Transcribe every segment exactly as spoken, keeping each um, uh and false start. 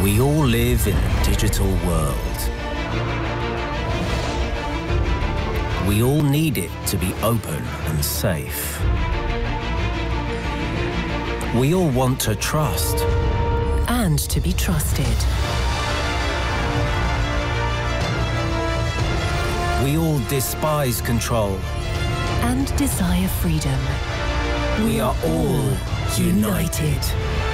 We all live in a digital world. We all need it to be open and safe. We all want to trust. And to be trusted. We all despise control. And desire freedom. We are all united.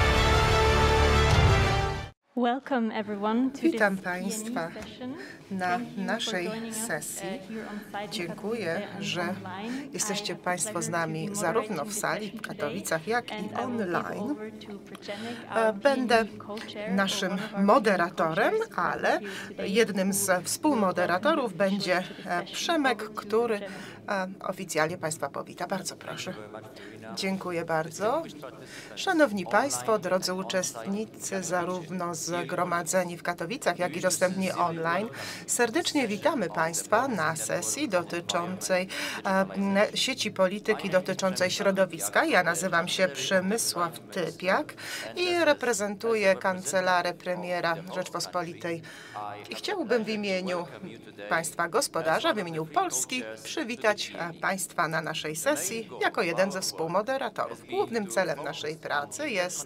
Welcome everyone to Witam this Państwa P N E session. na Thank you for naszej joining us, sesji. uh, here on site in Dziękuję, Katowice and że online. jesteście I have the Państwo z pleasure nami to be zarówno w moderating sali the w session Katowicach, jak today. i And I will give online. over to Przemek, E, our Będę P N E co-chair, naszym or one of our moderatorem, co-chairs who are ale here today, jednym who z will współmoderatorów welcome będzie you to the e, session. Przemek, Over to który Przemek. e, oficjalnie Państwa powita. Bardzo proszę. Dziękuję bardzo. Szanowni Państwo, drodzy uczestnicy, zarówno zgromadzeni w Katowicach, jak i dostępni online, serdecznie witamy Państwa na sesji dotyczącej e, sieci polityki dotyczącej środowiska. Ja nazywam się Przemysław Typiak i reprezentuję Kancelarę Premiera Rzeczpospolitej. I chciałbym w imieniu Państwa gospodarza, w imieniu Polski przywitać e, Państwa na naszej sesji jako jeden ze współmoderatorów. Głównym celem naszej pracy jest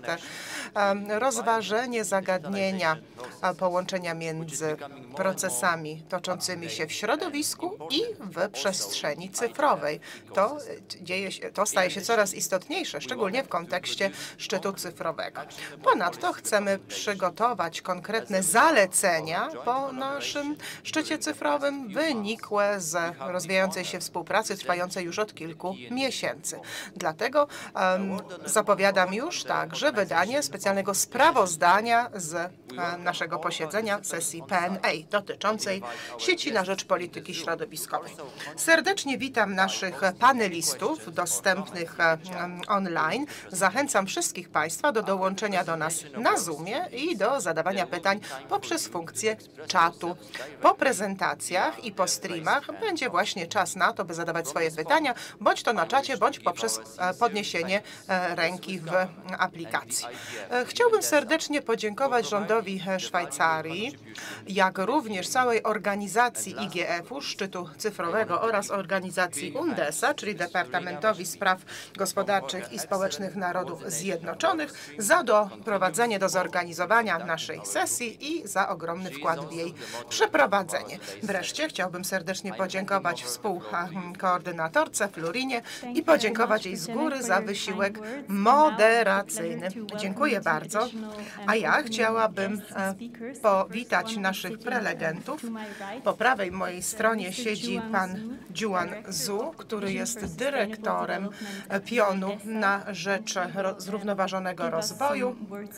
e, rozważenie zagadnienia e, połączenia między procesami toczącymi się w środowisku i w przestrzeni cyfrowej. To, dzieje się, to staje się coraz istotniejsze, szczególnie w kontekście szczytu cyfrowego. Ponadto chcemy przygotować konkretne zalecenia po naszym szczycie cyfrowym wynikłe z rozwijającej się współpracy trwającej już od kilku miesięcy. Dlatego um, zapowiadam już także wydanie specjalnego sprawozdania z um, naszego posiedzenia sesji P N E dotyczącej sieci na rzecz polityki środowiskowej. Serdecznie witam naszych panelistów dostępnych um, online. Zachęcam wszystkich Państwa do dołączenia do nas na Zoomie i do zadawania pytań poprzez funkcję czatu. Po prezentacjach i po streamach będzie właśnie czas na to, by zadawać swoje pytania, bądź to na czacie, bądź poprzez podniesienie ręki w aplikacji. Chciałbym serdecznie podziękować rządowi Szwajcarii, jak również całej organizacji I G F-u, Szczytu Cyfrowego oraz organizacji UNDESA, czyli Departamentowi Spraw Gospodarczych i Społecznych Narodów Zjednoczonych, za doprowadzenie do zorganizowania naszej sesji i za ogromny wkład w jej przeprowadzenie. Wreszcie chciałbym serdecznie podziękować współkoordynatorce Florinie i podziękować jej z góry za wysiłek moderacyjny. Dziękuję bardzo. A ja chciałabym powitać naszych prelegentów. Po prawej mojej stronie siedzi pan Juan Zhu, który jest dyrektorem pionu na rzecz zrównoważonego rozwoju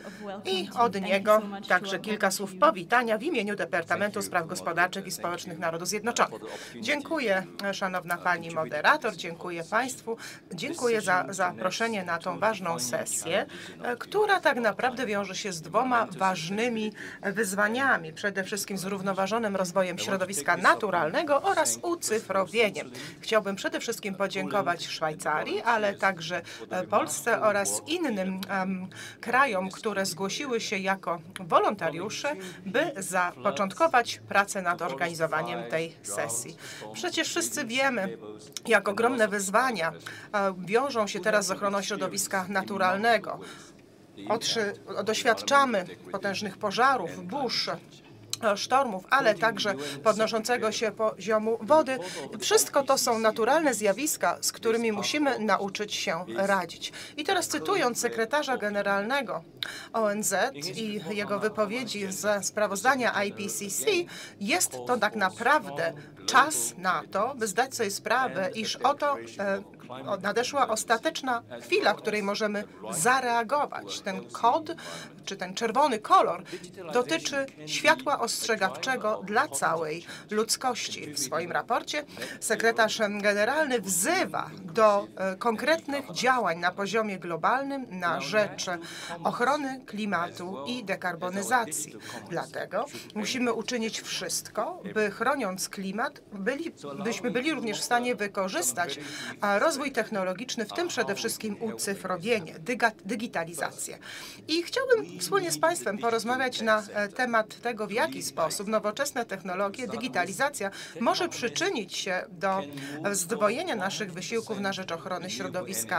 i od niego także kilka słów powitania w imieniu Departamentu Spraw Gospodarczych i Społecznych Narodów Zjednoczonych. Dziękuję, szanowna pani moderator, dziękuję państwu, dziękuję za zaproszenie na tą ważną sesję, która tak naprawdę wiąże się z dwoma ważnymi wyzwaniami. Przede wszystkim zrównoważonym rozwojem środowiska naturalnego oraz ucyfrowieniem. Chciałbym przede wszystkim podziękować Szwajcarii, ale także Polsce oraz innym um, krajom, które zgłosiły się jako wolontariusze, by zapoczątkować pracę nad organizowaniem tej sesji. Przecież wszyscy wiemy, jak ogromne wyzwania wiążą się teraz z ochroną środowiska naturalnego. Otrzy, doświadczamy potężnych pożarów, burz, sztormów, ale także podnoszącego się poziomu wody. Wszystko to są naturalne zjawiska, z którymi musimy nauczyć się radzić. I teraz cytując sekretarza generalnego O N Z i jego wypowiedzi ze sprawozdania I P C C, jest to tak naprawdę czas na to, by zdać sobie sprawę, iż oto e, nadeszła ostateczna chwila, w której możemy zareagować. Ten kod, czy ten czerwony kolor dotyczy światła ostrzegawczego dla całej ludzkości. W swoim raporcie sekretarz generalny wzywa do konkretnych działań na poziomie globalnym na rzecz ochrony klimatu i dekarbonizacji. Dlatego musimy uczynić wszystko, by chroniąc klimat, byli, byśmy byli również w stanie wykorzystać rozwiązania rozwój technologiczny, w tym przede wszystkim ucyfrowienie, digitalizację. I chciałbym wspólnie z Państwem porozmawiać na temat tego, w jaki sposób nowoczesne technologie, digitalizacja może przyczynić się do zdwojenia naszych wysiłków na rzecz ochrony środowiska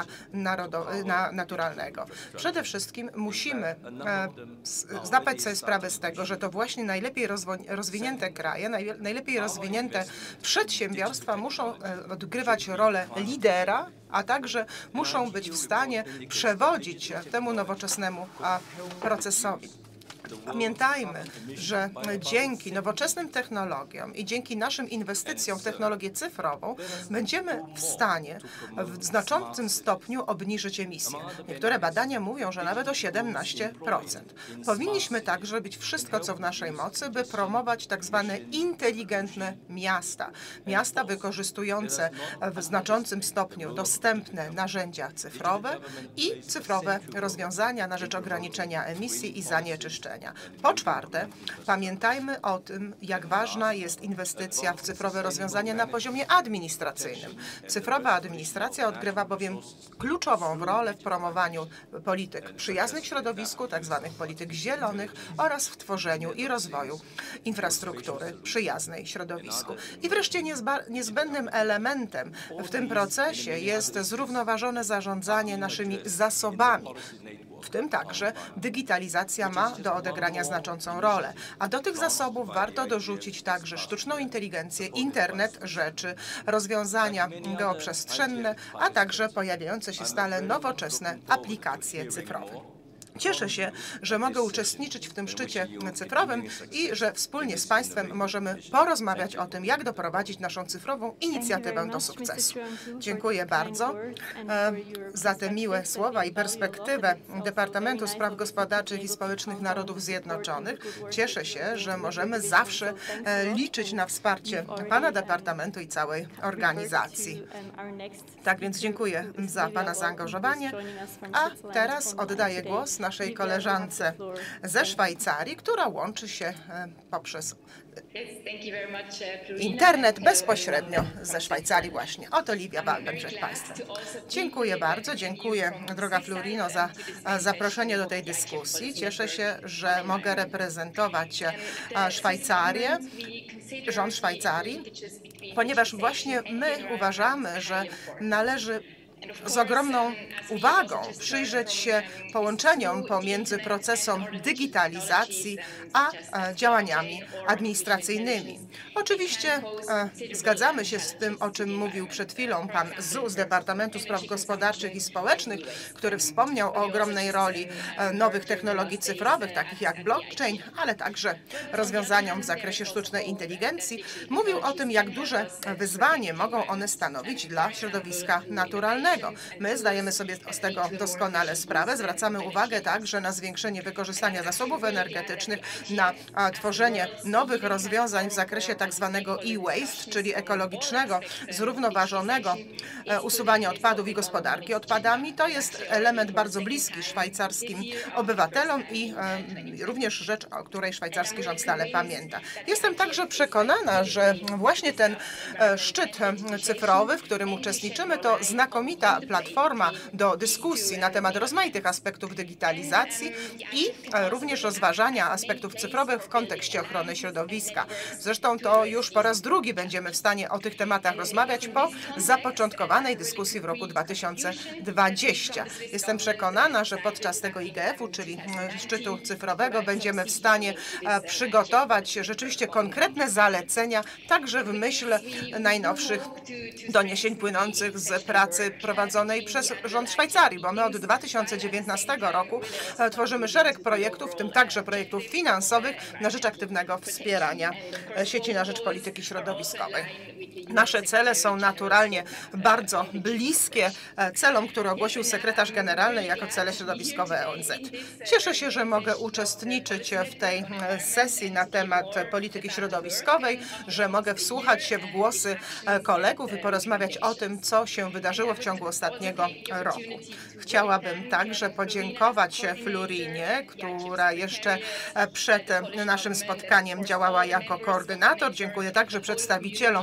na, naturalnego. Przede wszystkim musimy e, zdawać sobie sprawę z tego, że to właśnie najlepiej rozwinięte kraje, naj, najlepiej rozwinięte przedsiębiorstwa muszą e, odgrywać rolę lidera, a także muszą być w stanie przewodzić temu nowoczesnemu a, procesowi. Pamiętajmy, że dzięki nowoczesnym technologiom i dzięki naszym inwestycjom w technologię cyfrową będziemy w stanie w znaczącym stopniu obniżyć emisje. Niektóre badania mówią, że nawet o siedemnaście procent. Powinniśmy także robić wszystko, co w naszej mocy, by promować tak zwane inteligentne miasta. Miasta wykorzystujące w znaczącym stopniu dostępne narzędzia cyfrowe i cyfrowe rozwiązania na rzecz ograniczenia emisji i zanieczyszczenia. Po czwarte, pamiętajmy o tym, jak ważna jest inwestycja w cyfrowe rozwiązania na poziomie administracyjnym. Cyfrowa administracja odgrywa bowiem kluczową rolę w promowaniu polityk przyjaznych środowisku, tzw. polityk zielonych oraz w tworzeniu i rozwoju infrastruktury przyjaznej środowisku. I wreszcie niezbędnym elementem w tym procesie jest zrównoważone zarządzanie naszymi zasobami. W tym także digitalizacja ma do odegrania znaczącą rolę. A do tych zasobów warto dorzucić także sztuczną inteligencję, internet rzeczy, rozwiązania geoprzestrzenne, a także pojawiające się stale nowoczesne aplikacje cyfrowe. Cieszę się, że mogę uczestniczyć w tym szczycie cyfrowym i że wspólnie z Państwem możemy porozmawiać o tym, jak doprowadzić naszą cyfrową inicjatywę do sukcesu. Dziękuję bardzo za te miłe słowa i perspektywę Departamentu Spraw Gospodarczych i Społecznych Narodów Zjednoczonych. Cieszę się, że możemy zawsze liczyć na wsparcie Pana Departamentu i całej organizacji. Tak więc dziękuję za Pana zaangażowanie, a teraz oddaję głos naszej koleżance ze Szwajcarii, która łączy się poprzez internet bezpośrednio ze Szwajcarii właśnie. Oto Livia Balben przed Państwem. Dziękuję bardzo, dziękuję droga Florino za zaproszenie do tej dyskusji. Cieszę się, że mogę reprezentować Szwajcarię, rząd Szwajcarii, ponieważ właśnie my uważamy, że należy z ogromną uwagą przyjrzeć się połączeniom pomiędzy procesem digitalizacji a działaniami administracyjnymi. Oczywiście zgadzamy się z tym, o czym mówił przed chwilą pan Zhu z Departamentu Spraw Gospodarczych i Społecznych, który wspomniał o ogromnej roli nowych technologii cyfrowych, takich jak blockchain, ale także rozwiązaniom w zakresie sztucznej inteligencji. Mówił o tym, jak duże wyzwanie mogą one stanowić dla środowiska naturalnego. My zdajemy sobie z tego doskonale sprawę. Zwracamy uwagę także na zwiększenie wykorzystania zasobów energetycznych, na a, tworzenie nowych rozwiązań w zakresie tak zwanego e-waste, czyli ekologicznego, zrównoważonego e, usuwania odpadów i gospodarki odpadami. To jest element bardzo bliski szwajcarskim obywatelom i e, również rzecz, o której szwajcarski rząd stale pamięta. Jestem także przekonana, że właśnie ten e, szczyt cyfrowy, w którym uczestniczymy, to znakomita platforma do dyskusji na temat rozmaitych aspektów digitalizacji i również rozważania aspektów cyfrowych w kontekście ochrony środowiska. Zresztą to już po raz drugi będziemy w stanie o tych tematach rozmawiać po zapoczątkowanej dyskusji w roku dwa tysiące dwudziestym. Jestem przekonana, że podczas tego I G F-u, czyli szczytu cyfrowego, będziemy w stanie przygotować rzeczywiście konkretne zalecenia, także w myśl najnowszych doniesień płynących z pracy prowadzonej przez rząd Szwajcarii, bo my od dwa tysiące dziewiętnastego roku tworzymy szereg projektów, w tym także projektów finansowych na rzecz aktywnego wspierania sieci na rzecz polityki środowiskowej. Nasze cele są naturalnie bardzo bliskie celom, które ogłosił sekretarz generalny jako cele środowiskowe O N Z. Cieszę się, że mogę uczestniczyć w tej sesji na temat polityki środowiskowej, że mogę wsłuchać się w głosy kolegów i porozmawiać o tym, co się wydarzyło w ciągu ostatniego roku. Chciałabym także podziękować Florinie, która jeszcze przed naszym spotkaniem działała jako koordynator. Dziękuję także przedstawicielom polskiego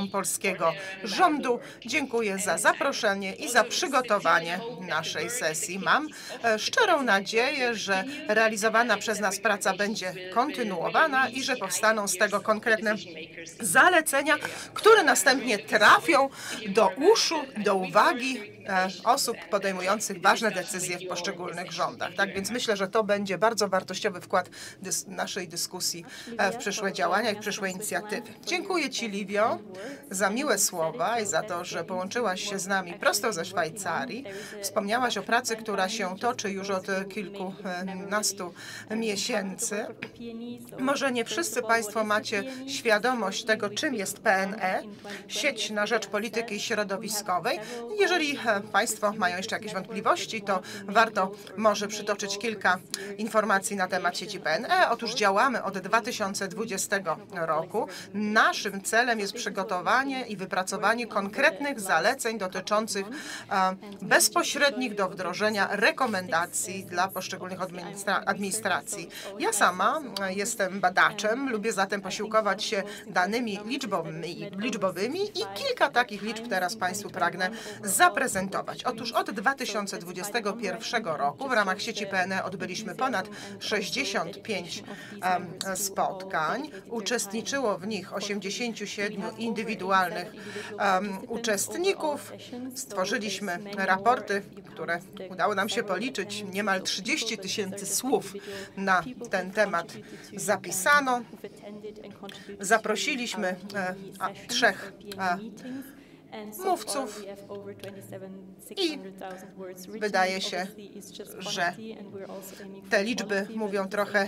polskiego rządu. Dziękuję za zaproszenie i za przygotowanie naszej sesji. Mam szczerą nadzieję, że realizowana przez nas praca będzie kontynuowana i że powstaną z tego konkretne zalecenia, które następnie trafią do uszu, do uwagi osób podejmujących ważne decyzje w poszczególnych rządach. Tak więc myślę, że to będzie bardzo wartościowy wkład dys naszej dyskusji w przyszłe działania i w przyszłe inicjatywy. Dziękuję Ci, Livio, za miłe słowa i za to, że połączyłaś się z nami prosto ze Szwajcarii. Wspomniałaś o pracy, która się toczy już od kilkunastu miesięcy. Może nie wszyscy Państwo macie świadomość tego, czym jest P N E, Sieć na Rzecz Polityki Środowiskowej. Jeżeli Państwo mają jeszcze jakieś wątpliwości, to warto może przytoczyć kilka informacji na temat sieci P N E. Otóż działamy od dwa tysiące dwudziestego roku. Naszym celem jest przygotowanie i wypracowanie konkretnych zaleceń dotyczących bezpośrednich do wdrożenia rekomendacji dla poszczególnych administra administracji. Ja sama jestem badaczem, lubię zatem posiłkować się danymi liczbowymi, liczbowymi i kilka takich liczb teraz Państwu pragnę zaprezentować. Otóż od dwa tysiące dwudziestego pierwszego roku w ramach sieci P N E odbyliśmy ponad sześćdziesiąt pięć um, spotkań. Uczestniczyło w nich osiemdziesięciu siedmiu indywidualnych um, uczestników. Stworzyliśmy raporty, które udało nam się policzyć. Niemal trzydzieści tysięcy słów na ten temat zapisano. Zaprosiliśmy e, a, trzech a, mówców i wydaje się, że te liczby mówią trochę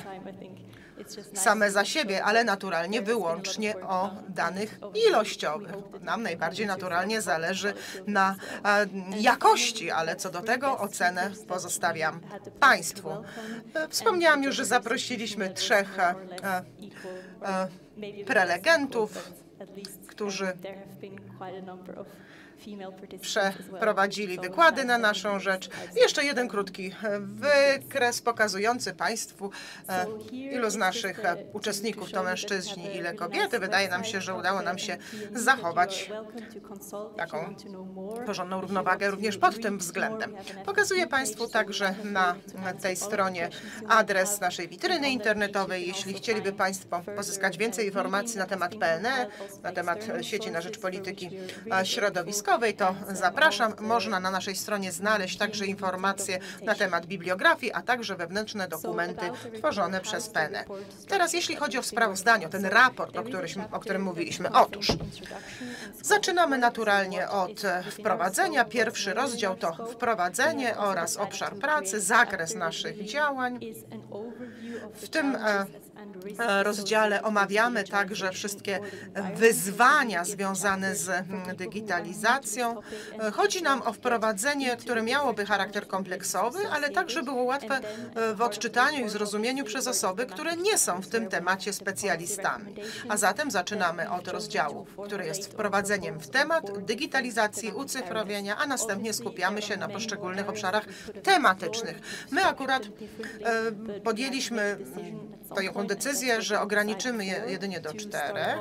same za siebie, ale naturalnie wyłącznie o danych ilościowych. Nam najbardziej naturalnie zależy na jakości, ale co do tego ocenę pozostawiam Państwu. Wspomniałam już, że zaprosiliśmy trzech prelegentów, którzy przeprowadzili wykłady na naszą rzecz. I jeszcze jeden krótki wykres pokazujący Państwu, ilu z naszych uczestników to mężczyźni, ile kobiety. Wydaje nam się, że udało nam się zachować taką porządną równowagę również pod tym względem. Pokazuję Państwu także na tej stronie adres naszej witryny internetowej. Jeśli chcieliby Państwo pozyskać więcej informacji na temat P N E, na temat sieci na rzecz polityki środowiskowej, to zapraszam. Można na naszej stronie znaleźć także informacje na temat bibliografii, a także wewnętrzne dokumenty tworzone przez P N E. Teraz jeśli chodzi o sprawozdanie, o ten raport, o którym, o którym mówiliśmy. Otóż zaczynamy naturalnie od wprowadzenia. Pierwszy rozdział to wprowadzenie oraz obszar pracy, zakres naszych działań. W tym rozdziale omawiamy także wszystkie wyzwania związane z digitalizacją. Chodzi nam o wprowadzenie, które miałoby charakter kompleksowy, ale także było łatwe w odczytaniu i zrozumieniu przez osoby, które nie są w tym temacie specjalistami. A zatem zaczynamy od rozdziału, który jest wprowadzeniem w temat digitalizacji, ucyfrowienia, a następnie skupiamy się na poszczególnych obszarach tematycznych. My akurat podjęliśmy taką decyzję, że ograniczymy je jedynie do czterech.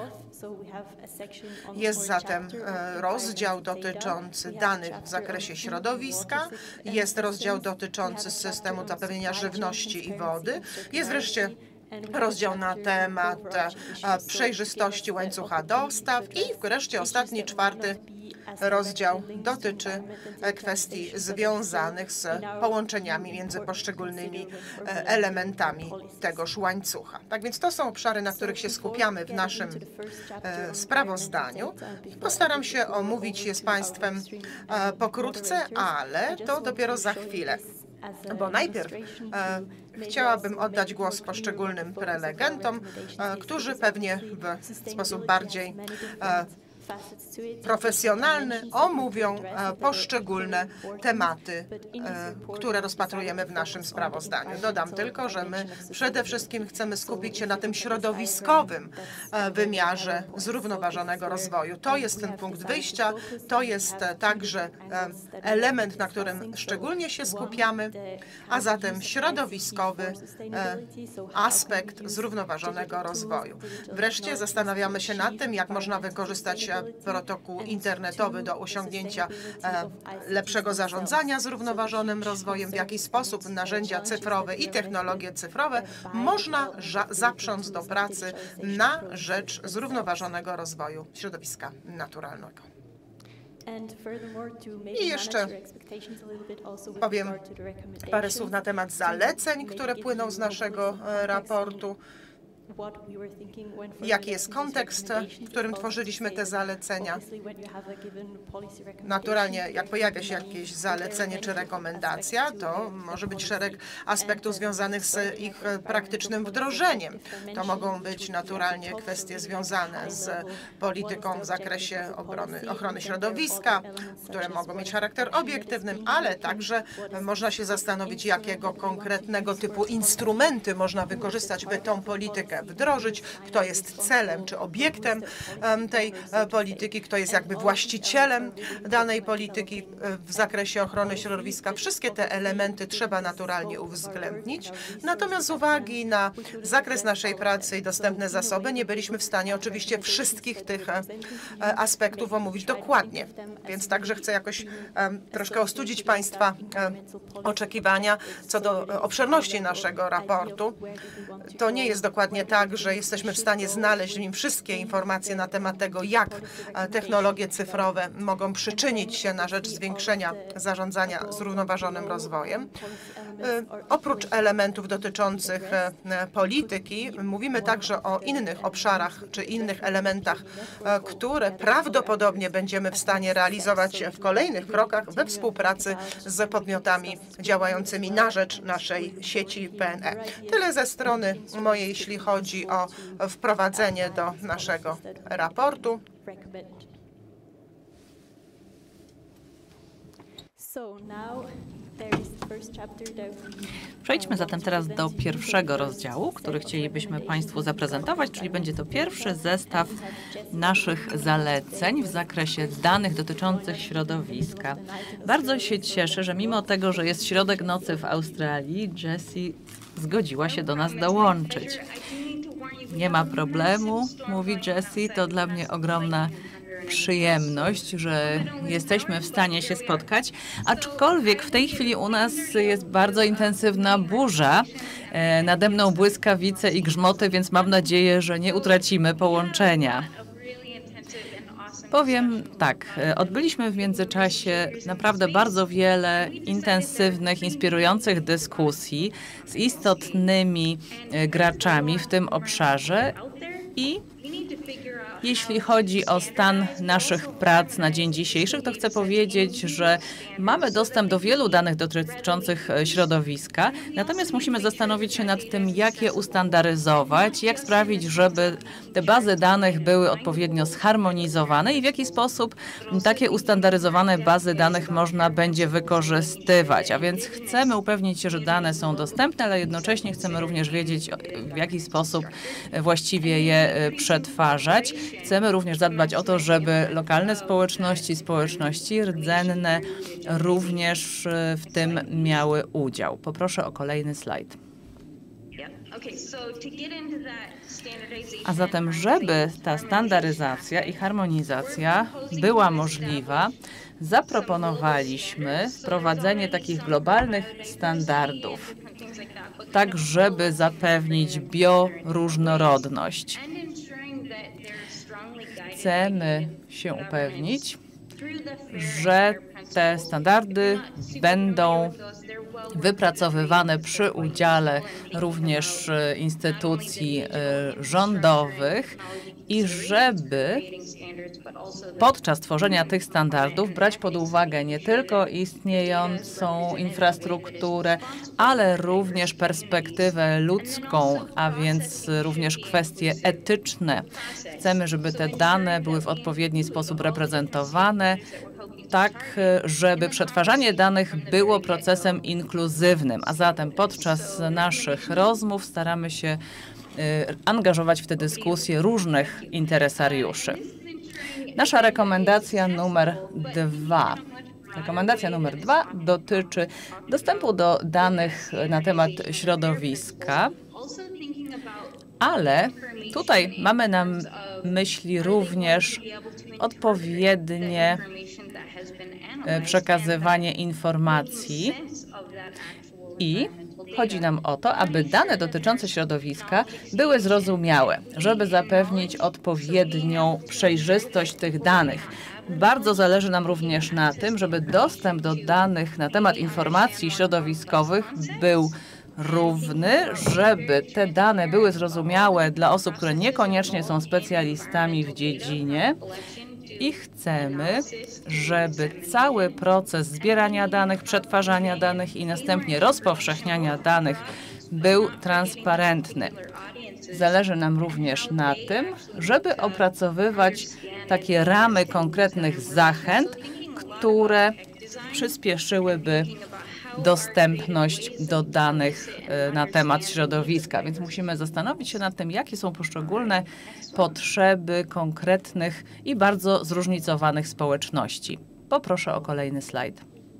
Jest zatem rozdział dotyczący danych w zakresie środowiska, jest rozdział dotyczący systemu zapewnienia żywności i wody, jest wreszcie rozdział na temat przejrzystości łańcucha dostaw i wreszcie ostatni, czwarty rozdział dotyczy kwestii związanych z połączeniami między poszczególnymi elementami tegoż łańcucha. Tak więc to są obszary, na których się skupiamy w naszym sprawozdaniu. Postaram się omówić je z Państwem pokrótce, ale to dopiero za chwilę. Bo najpierw e, chciałabym oddać głos poszczególnym prelegentom, e, którzy pewnie w sposób bardziej e, profesjonalny omówią poszczególne tematy, które rozpatrujemy w naszym sprawozdaniu. Dodam tylko, że my przede wszystkim chcemy skupić się na tym środowiskowym wymiarze zrównoważonego rozwoju. To jest ten punkt wyjścia, to jest także element, na którym szczególnie się skupiamy, a zatem środowiskowy aspekt zrównoważonego rozwoju. Wreszcie zastanawiamy się nad tym, jak można wykorzystać protokół internetowy do osiągnięcia lepszego zarządzania zrównoważonym rozwojem, w jaki sposób narzędzia cyfrowe i technologie cyfrowe można zaprząc do pracy na rzecz zrównoważonego rozwoju środowiska naturalnego. I jeszcze powiem parę słów na temat zaleceń, które płyną z naszego raportu. Jaki jest kontekst, w którym tworzyliśmy te zalecenia? Naturalnie, jak pojawia się jakieś zalecenie czy rekomendacja, to może być szereg aspektów związanych z ich praktycznym wdrożeniem. To mogą być naturalnie kwestie związane z polityką w zakresie obrony, ochrony środowiska, które mogą mieć charakter obiektywny, ale także można się zastanowić, jakiego konkretnego typu instrumenty można wykorzystać, by tą politykę wdrożyć, kto jest celem czy obiektem tej polityki, kto jest jakby właścicielem danej polityki w zakresie ochrony środowiska. Wszystkie te elementy trzeba naturalnie uwzględnić. Natomiast z uwagi na zakres naszej pracy i dostępne zasoby nie byliśmy w stanie oczywiście wszystkich tych aspektów omówić dokładnie. Więc także chcę jakoś troszkę ostudzić Państwa oczekiwania co do obszerności naszego raportu. To nie jest dokładnie tak, że jesteśmy w stanie znaleźć w nim wszystkie informacje na temat tego, jak technologie cyfrowe mogą przyczynić się na rzecz zwiększenia zarządzania zrównoważonym rozwojem. Oprócz elementów dotyczących polityki, mówimy także o innych obszarach czy innych elementach, które prawdopodobnie będziemy w stanie realizować w kolejnych krokach we współpracy z podmiotami działającymi na rzecz naszej sieci P N E. Tyle ze strony mojej, jeśli chodzi o wprowadzenie do naszego raportu. Przejdźmy zatem teraz do pierwszego rozdziału, który chcielibyśmy Państwu zaprezentować, czyli będzie to pierwszy zestaw naszych zaleceń w zakresie danych dotyczących środowiska. Bardzo się cieszę, że mimo tego, że jest środek nocy w Australii, Jessie zgodziła się do nas dołączyć. Nie ma problemu, mówi Jessie, to dla mnie ogromna przyjemność, że jesteśmy w stanie się spotkać, aczkolwiek w tej chwili u nas jest bardzo intensywna burza, e, nade mną błyskawice i grzmoty, więc mam nadzieję, że nie utracimy połączenia. Powiem tak, odbyliśmy w międzyczasie naprawdę bardzo wiele intensywnych, inspirujących dyskusji z istotnymi graczami w tym obszarze i jeśli chodzi o stan naszych prac na dzień dzisiejszy, to chcę powiedzieć, że mamy dostęp do wielu danych dotyczących środowiska, natomiast musimy zastanowić się nad tym, jak je ustandaryzować, jak sprawić, żeby te bazy danych były odpowiednio zharmonizowane i w jaki sposób takie ustandaryzowane bazy danych można będzie wykorzystywać. A więc chcemy upewnić się, że dane są dostępne, ale jednocześnie chcemy również wiedzieć, w jaki sposób właściwie je przetwarzać. Chcemy również zadbać o to, żeby lokalne społeczności, społeczności rdzenne również w tym miały udział. Poproszę o kolejny slajd. A zatem, żeby ta standaryzacja i harmonizacja była możliwa, zaproponowaliśmy wprowadzenie takich globalnych standardów, tak żeby zapewnić bioróżnorodność. Chcemy się upewnić, że te standardy będą wypracowywane przy udziale również instytucji rządowych i żeby podczas tworzenia tych standardów brać pod uwagę nie tylko istniejącą infrastrukturę, ale również perspektywę ludzką, a więc również kwestie etyczne. Chcemy, żeby te dane były w odpowiedni sposób reprezentowane, tak, żeby przetwarzanie danych było procesem inkluzywnym, a zatem podczas naszych rozmów staramy się angażować w tę dyskusję różnych interesariuszy. Nasza rekomendacja numer dwa. Rekomendacja numer dwa dotyczy dostępu do danych na temat środowiska, ale tutaj mamy na myśli również odpowiednie przekazywanie informacji i chodzi nam o to, aby dane dotyczące środowiska były zrozumiałe, żeby zapewnić odpowiednią przejrzystość tych danych. Bardzo zależy nam również na tym, żeby dostęp do danych na temat informacji środowiskowych był równy, żeby te dane były zrozumiałe dla osób, które niekoniecznie są specjalistami w dziedzinie. I chcemy, żeby cały proces zbierania danych, przetwarzania danych i następnie rozpowszechniania danych był transparentny. Zależy nam również na tym, żeby opracowywać takie ramy konkretnych zachęt, które przyspieszyłyby dostępność do danych na temat środowiska. Więc musimy zastanowić się nad tym, jakie są poszczególne potrzeby konkretnych i bardzo zróżnicowanych społeczności. Poproszę o kolejny slajd.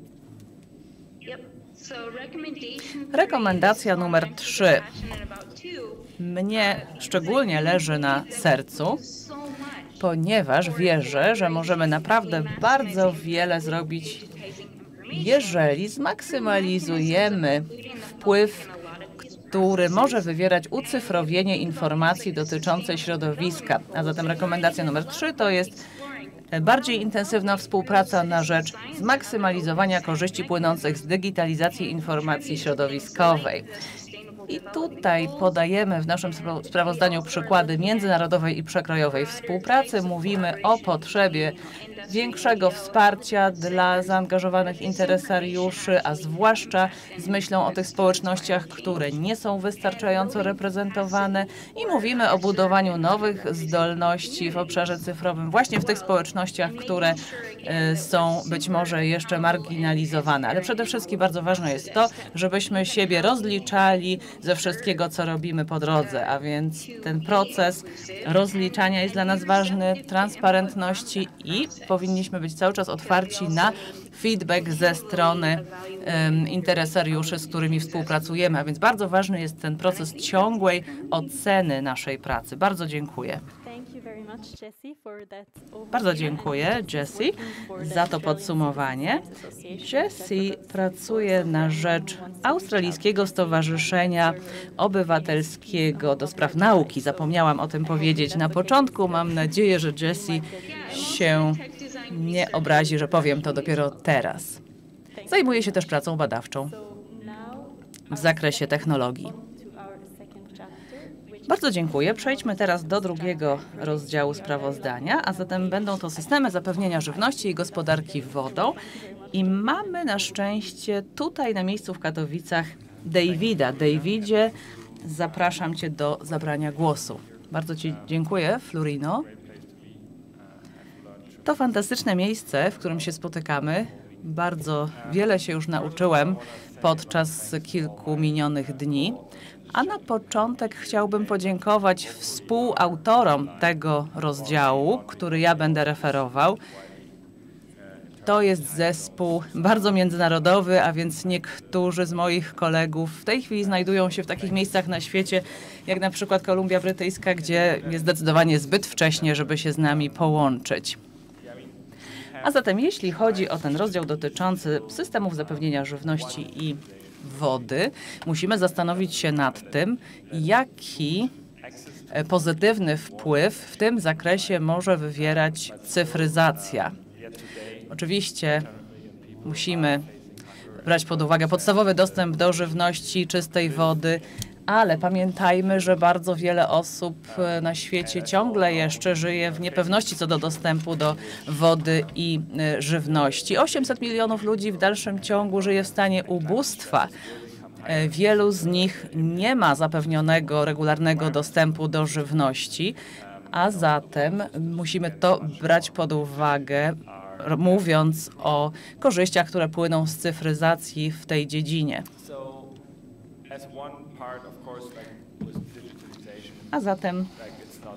Rekomendacja numer trzy. Mnie szczególnie leży na sercu, ponieważ wierzę, że możemy naprawdę bardzo wiele zrobić, jeżeli zmaksymalizujemy wpływ, który może wywierać ucyfrowienie informacji dotyczącej środowiska. A zatem rekomendacja numer trzy to jest bardziej intensywna współpraca na rzecz zmaksymalizowania korzyści płynących z digitalizacji informacji środowiskowej. I tutaj podajemy w naszym sprawozdaniu przykłady międzynarodowej i przekrojowej współpracy. Mówimy o potrzebie większego wsparcia dla zaangażowanych interesariuszy, a zwłaszcza z myślą o tych społecznościach, które nie są wystarczająco reprezentowane i mówimy o budowaniu nowych zdolności w obszarze cyfrowym właśnie w tych społecznościach, które y, są być może jeszcze marginalizowane. Ale przede wszystkim bardzo ważne jest to, żebyśmy siebie rozliczali ze wszystkiego, co robimy po drodze, a więc ten proces rozliczania jest dla nas ważny, transparentności i powinniśmy być cały czas otwarci na feedback ze strony um, interesariuszy, z którymi współpracujemy. A więc bardzo ważny jest ten proces ciągłej oceny naszej pracy. Bardzo dziękuję. Bardzo dziękuję, Jessie, za to podsumowanie. Jessie pracuje na rzecz Australijskiego Stowarzyszenia Obywatelskiego do Spraw Nauki. Zapomniałam o tym powiedzieć na początku. Mam nadzieję, że Jessie się nie obrazi, że powiem to dopiero teraz. Zajmuje się też pracą badawczą w zakresie technologii. Bardzo dziękuję. Przejdźmy teraz do drugiego rozdziału sprawozdania, a zatem będą to systemy zapewnienia żywności i gospodarki wodą. I mamy na szczęście tutaj na miejscu w Katowicach Davida. Davidzie, zapraszam Cię do zabrania głosu. Bardzo Ci dziękuję, Florino. To fantastyczne miejsce, w którym się spotykamy. Bardzo wiele się już nauczyłem podczas kilku minionych dni. A na początek chciałbym podziękować współautorom tego rozdziału, który ja będę referował. To jest zespół bardzo międzynarodowy, a więc niektórzy z moich kolegów w tej chwili znajdują się w takich miejscach na świecie, jak na przykład Kolumbia Brytyjska, gdzie jest zdecydowanie zbyt wcześnie, żeby się z nami połączyć. A zatem jeśli chodzi o ten rozdział dotyczący systemów zapewnienia żywności i wody, musimy zastanowić się nad tym, jaki pozytywny wpływ w tym zakresie może wywierać cyfryzacja. Oczywiście musimy brać pod uwagę podstawowy dostęp do żywności, czystej wody, ale pamiętajmy, że bardzo wiele osób na świecie ciągle jeszcze żyje w niepewności co do dostępu do wody i żywności. osiemset milionów ludzi w dalszym ciągu żyje w stanie ubóstwa. Wielu z nich nie ma zapewnionego, regularnego dostępu do żywności, a zatem musimy to brać pod uwagę, mówiąc o korzyściach, które płyną z cyfryzacji w tej dziedzinie. A zatem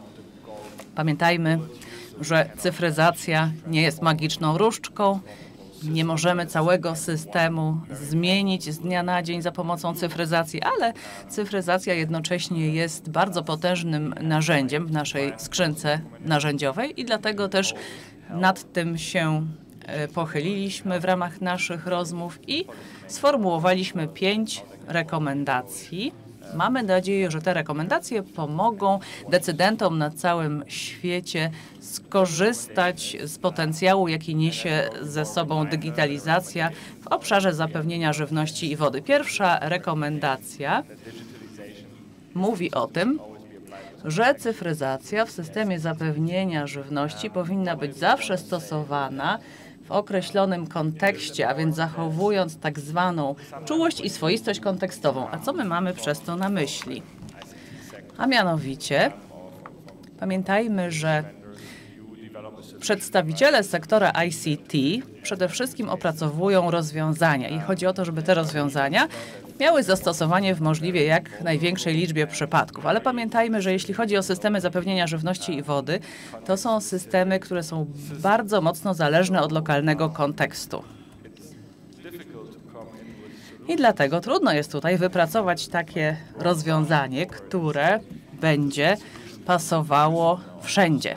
pamiętajmy, że cyfryzacja nie jest magiczną różdżką Nie możemy całego systemu zmienić z dnia na dzień za pomocą cyfryzacji, ale cyfryzacja jednocześnie jest bardzo potężnym narzędziem w naszej skrzynce narzędziowej i dlatego też nad tym się pochyliliśmy w ramach naszych rozmów i sformułowaliśmy pięć rekomendacji. Mamy nadzieję, że te rekomendacje pomogą decydentom na całym świecie skorzystać z potencjału, jaki niesie ze sobą digitalizacja w obszarze zapewnienia żywności i wody. Pierwsza rekomendacja mówi o tym, że cyfryzacja w systemie zapewnienia żywności powinna być zawsze stosowana w określonym kontekście, a więc zachowując tak zwaną czułość i swoistość kontekstową. A co my mamy przez to na myśli? A mianowicie pamiętajmy, że przedstawiciele sektora I C T przede wszystkim opracowują rozwiązania i chodzi o to, żeby te rozwiązania miały zastosowanie w możliwie jak największej liczbie przypadków. Ale pamiętajmy, że jeśli chodzi o systemy zapewnienia żywności i wody, to są systemy, które są bardzo mocno zależne od lokalnego kontekstu. I dlatego trudno jest tutaj wypracować takie rozwiązanie, które będzie pasowało wszędzie.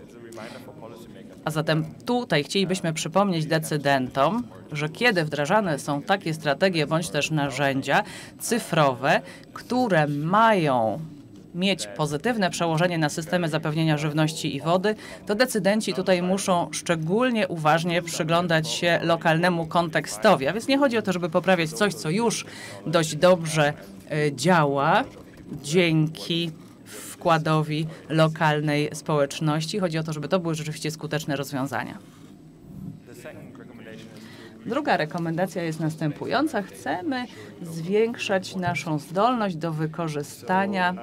A zatem tutaj chcielibyśmy przypomnieć decydentom, że kiedy wdrażane są takie strategie bądź też narzędzia cyfrowe, które mają mieć pozytywne przełożenie na systemy zapewnienia żywności i wody, to decydenci tutaj muszą szczególnie uważnie przyglądać się lokalnemu kontekstowi. A więc nie chodzi o to, żeby poprawiać coś, co już dość dobrze y, działa dzięki wkładowi lokalnej społeczności. Chodzi o to, żeby to były rzeczywiście skuteczne rozwiązania. Druga rekomendacja jest następująca. Chcemy zwiększać naszą zdolność do wykorzystania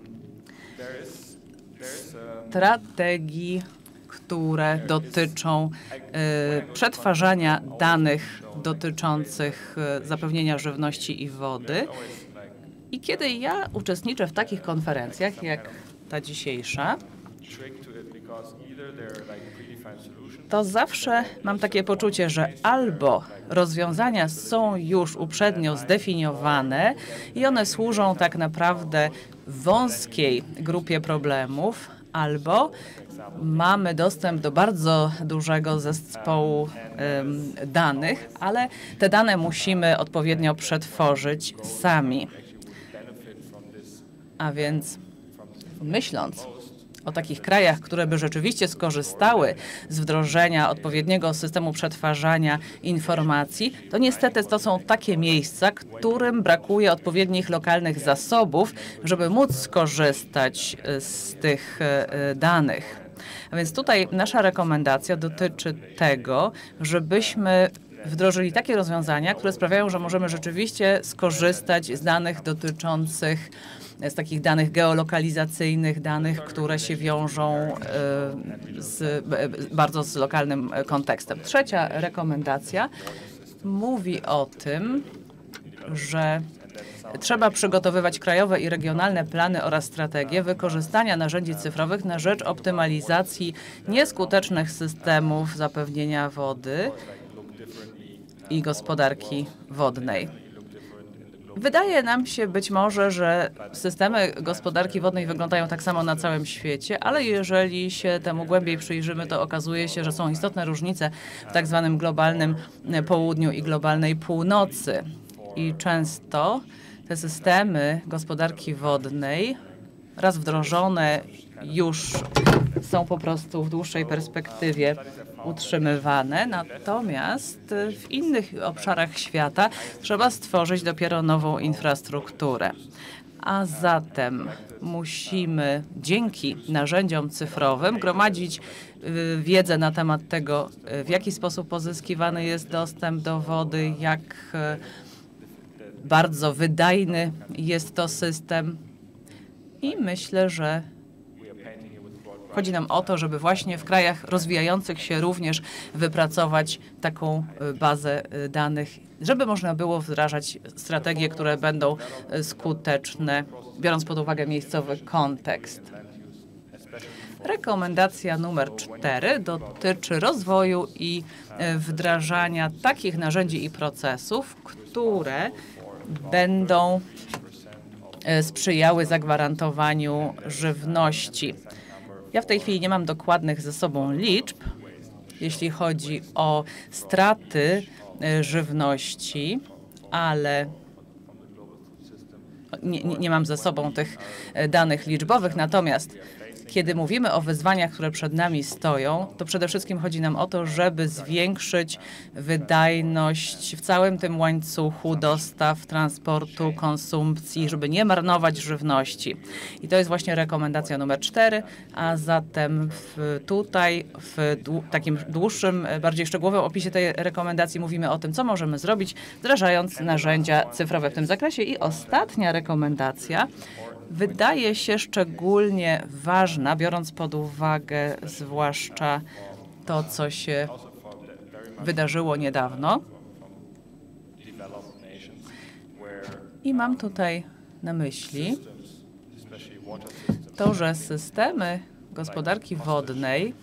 strategii, które dotyczą y, przetwarzania danych dotyczących y, zapewnienia żywności i wody. I kiedy ja uczestniczę w takich konferencjach, jak ta dzisiejsza, to zawsze mam takie poczucie, że albo rozwiązania są już uprzednio zdefiniowane i one służą tak naprawdę wąskiej grupie problemów, albo mamy dostęp do bardzo dużego zespołu um, danych, ale te dane musimy odpowiednio przetworzyć sami. A więc myśląc o takich krajach, które by rzeczywiście skorzystały z wdrożenia odpowiedniego systemu przetwarzania informacji, to niestety to są takie miejsca, którym brakuje odpowiednich lokalnych zasobów, żeby móc skorzystać z tych danych. A więc tutaj nasza rekomendacja dotyczy tego, żebyśmy wdrożyli takie rozwiązania, które sprawiają, że możemy rzeczywiście skorzystać z danych dotyczących z takich danych geolokalizacyjnych, danych, które się wiążą z, bardzo z lokalnym kontekstem. Trzecia rekomendacja mówi o tym, że trzeba przygotowywać krajowe i regionalne plany oraz strategie wykorzystania narzędzi cyfrowych na rzecz optymalizacji nieskutecznych systemów zapewnienia wody i gospodarki wodnej. Wydaje nam się być może, że systemy gospodarki wodnej wyglądają tak samo na całym świecie, ale jeżeli się temu głębiej przyjrzymy, to okazuje się, że są istotne różnice w tak zwanym globalnym południu i globalnej północy. I często te systemy gospodarki wodnej, raz wdrożone, już są po prostu w dłuższej perspektywie utrzymywane, natomiast w innych obszarach świata trzeba stworzyć dopiero nową infrastrukturę. A zatem musimy dzięki narzędziom cyfrowym gromadzić wiedzę na temat tego, w jaki sposób pozyskiwany jest dostęp do wody, jak bardzo wydajny jest to system i myślę, że chodzi nam o to, żeby właśnie w krajach rozwijających się również wypracować taką bazę danych, żeby można było wdrażać strategie, które będą skuteczne, biorąc pod uwagę miejscowy kontekst. Rekomendacja numer cztery dotyczy rozwoju i wdrażania takich narzędzi i procesów, które będą sprzyjały zagwarantowaniu żywności. Ja w tej chwili nie mam dokładnych ze sobą liczb, jeśli chodzi o straty żywności, ale nie, nie mam ze sobą tych danych liczbowych. Natomiast kiedy mówimy o wyzwaniach, które przed nami stoją, to przede wszystkim chodzi nam o to, żeby zwiększyć wydajność w całym tym łańcuchu dostaw, transportu, konsumpcji, żeby nie marnować żywności. I to jest właśnie rekomendacja numer cztery, a zatem w, tutaj w dłu takim dłuższym, bardziej szczegółowym opisie tej rekomendacji mówimy o tym, co możemy zrobić, wdrażając narzędzia cyfrowe w tym zakresie. I ostatnia rekomendacja wydaje się szczególnie ważna, biorąc pod uwagę zwłaszcza to, co się wydarzyło niedawno. I mam tutaj na myśli to, że systemy gospodarki wodnej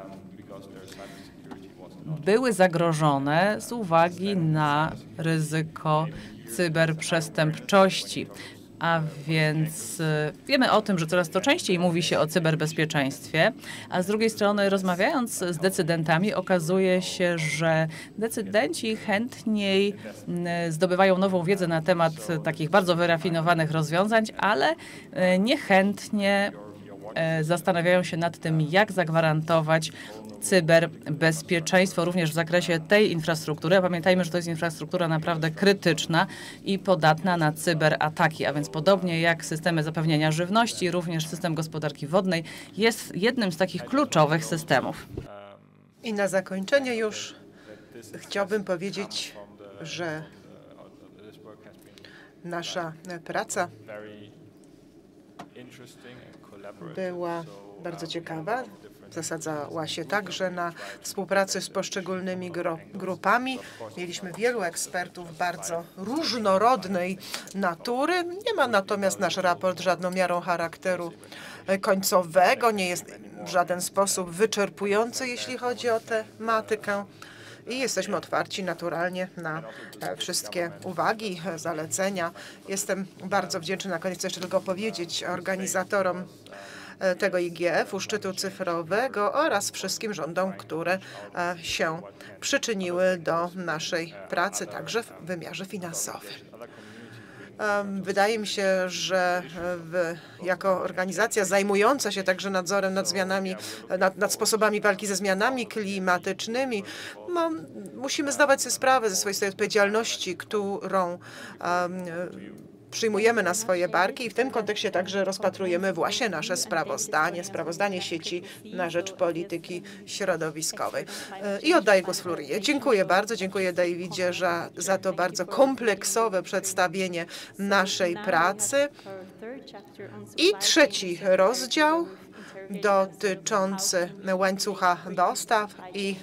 były zagrożone z uwagi na ryzyko cyberprzestępczości. A więc wiemy o tym, że coraz to częściej mówi się o cyberbezpieczeństwie, a z drugiej strony rozmawiając z decydentami okazuje się, że decydenci chętniej zdobywają nową wiedzę na temat takich bardzo wyrafinowanych rozwiązań, ale niechętnie zastanawiają się nad tym, jak zagwarantować cyberbezpieczeństwo również w zakresie tej infrastruktury. Pamiętajmy, że to jest infrastruktura naprawdę krytyczna i podatna na cyberataki, a więc podobnie jak systemy zapewniania żywności, również system gospodarki wodnej jest jednym z takich kluczowych systemów. I na zakończenie już chciałbym powiedzieć, że nasza praca była bardzo ciekawa. Zasadzała się także na współpracy z poszczególnymi grupami. Mieliśmy wielu ekspertów bardzo różnorodnej natury. Nie ma natomiast nasz raport żadną miarą charakteru końcowego. Nie jest w żaden sposób wyczerpujący, jeśli chodzi o tematykę. I jesteśmy otwarci naturalnie na wszystkie uwagi, zalecenia. Jestem bardzo wdzięczny, na koniec chcę jeszcze tylko powiedzieć organizatorom tego I G F-u, szczytu cyfrowego oraz wszystkim rządom, które się przyczyniły do naszej pracy, także w wymiarze finansowym. Wydaje mi się, że w, jako organizacja zajmująca się także nadzorem nad zmianami, nad, nad sposobami walki ze zmianami klimatycznymi, no, musimy zdawać sobie sprawę ze swojej odpowiedzialności, którą um, przyjmujemy na swoje barki i w tym kontekście także rozpatrujemy właśnie nasze sprawozdanie, sprawozdanie sieci na rzecz polityki środowiskowej. I oddaję głos Florie. Dziękuję bardzo, dziękuję Davidzie za, za to bardzo kompleksowe przedstawienie naszej pracy. I trzeci rozdział dotyczący łańcucha dostaw i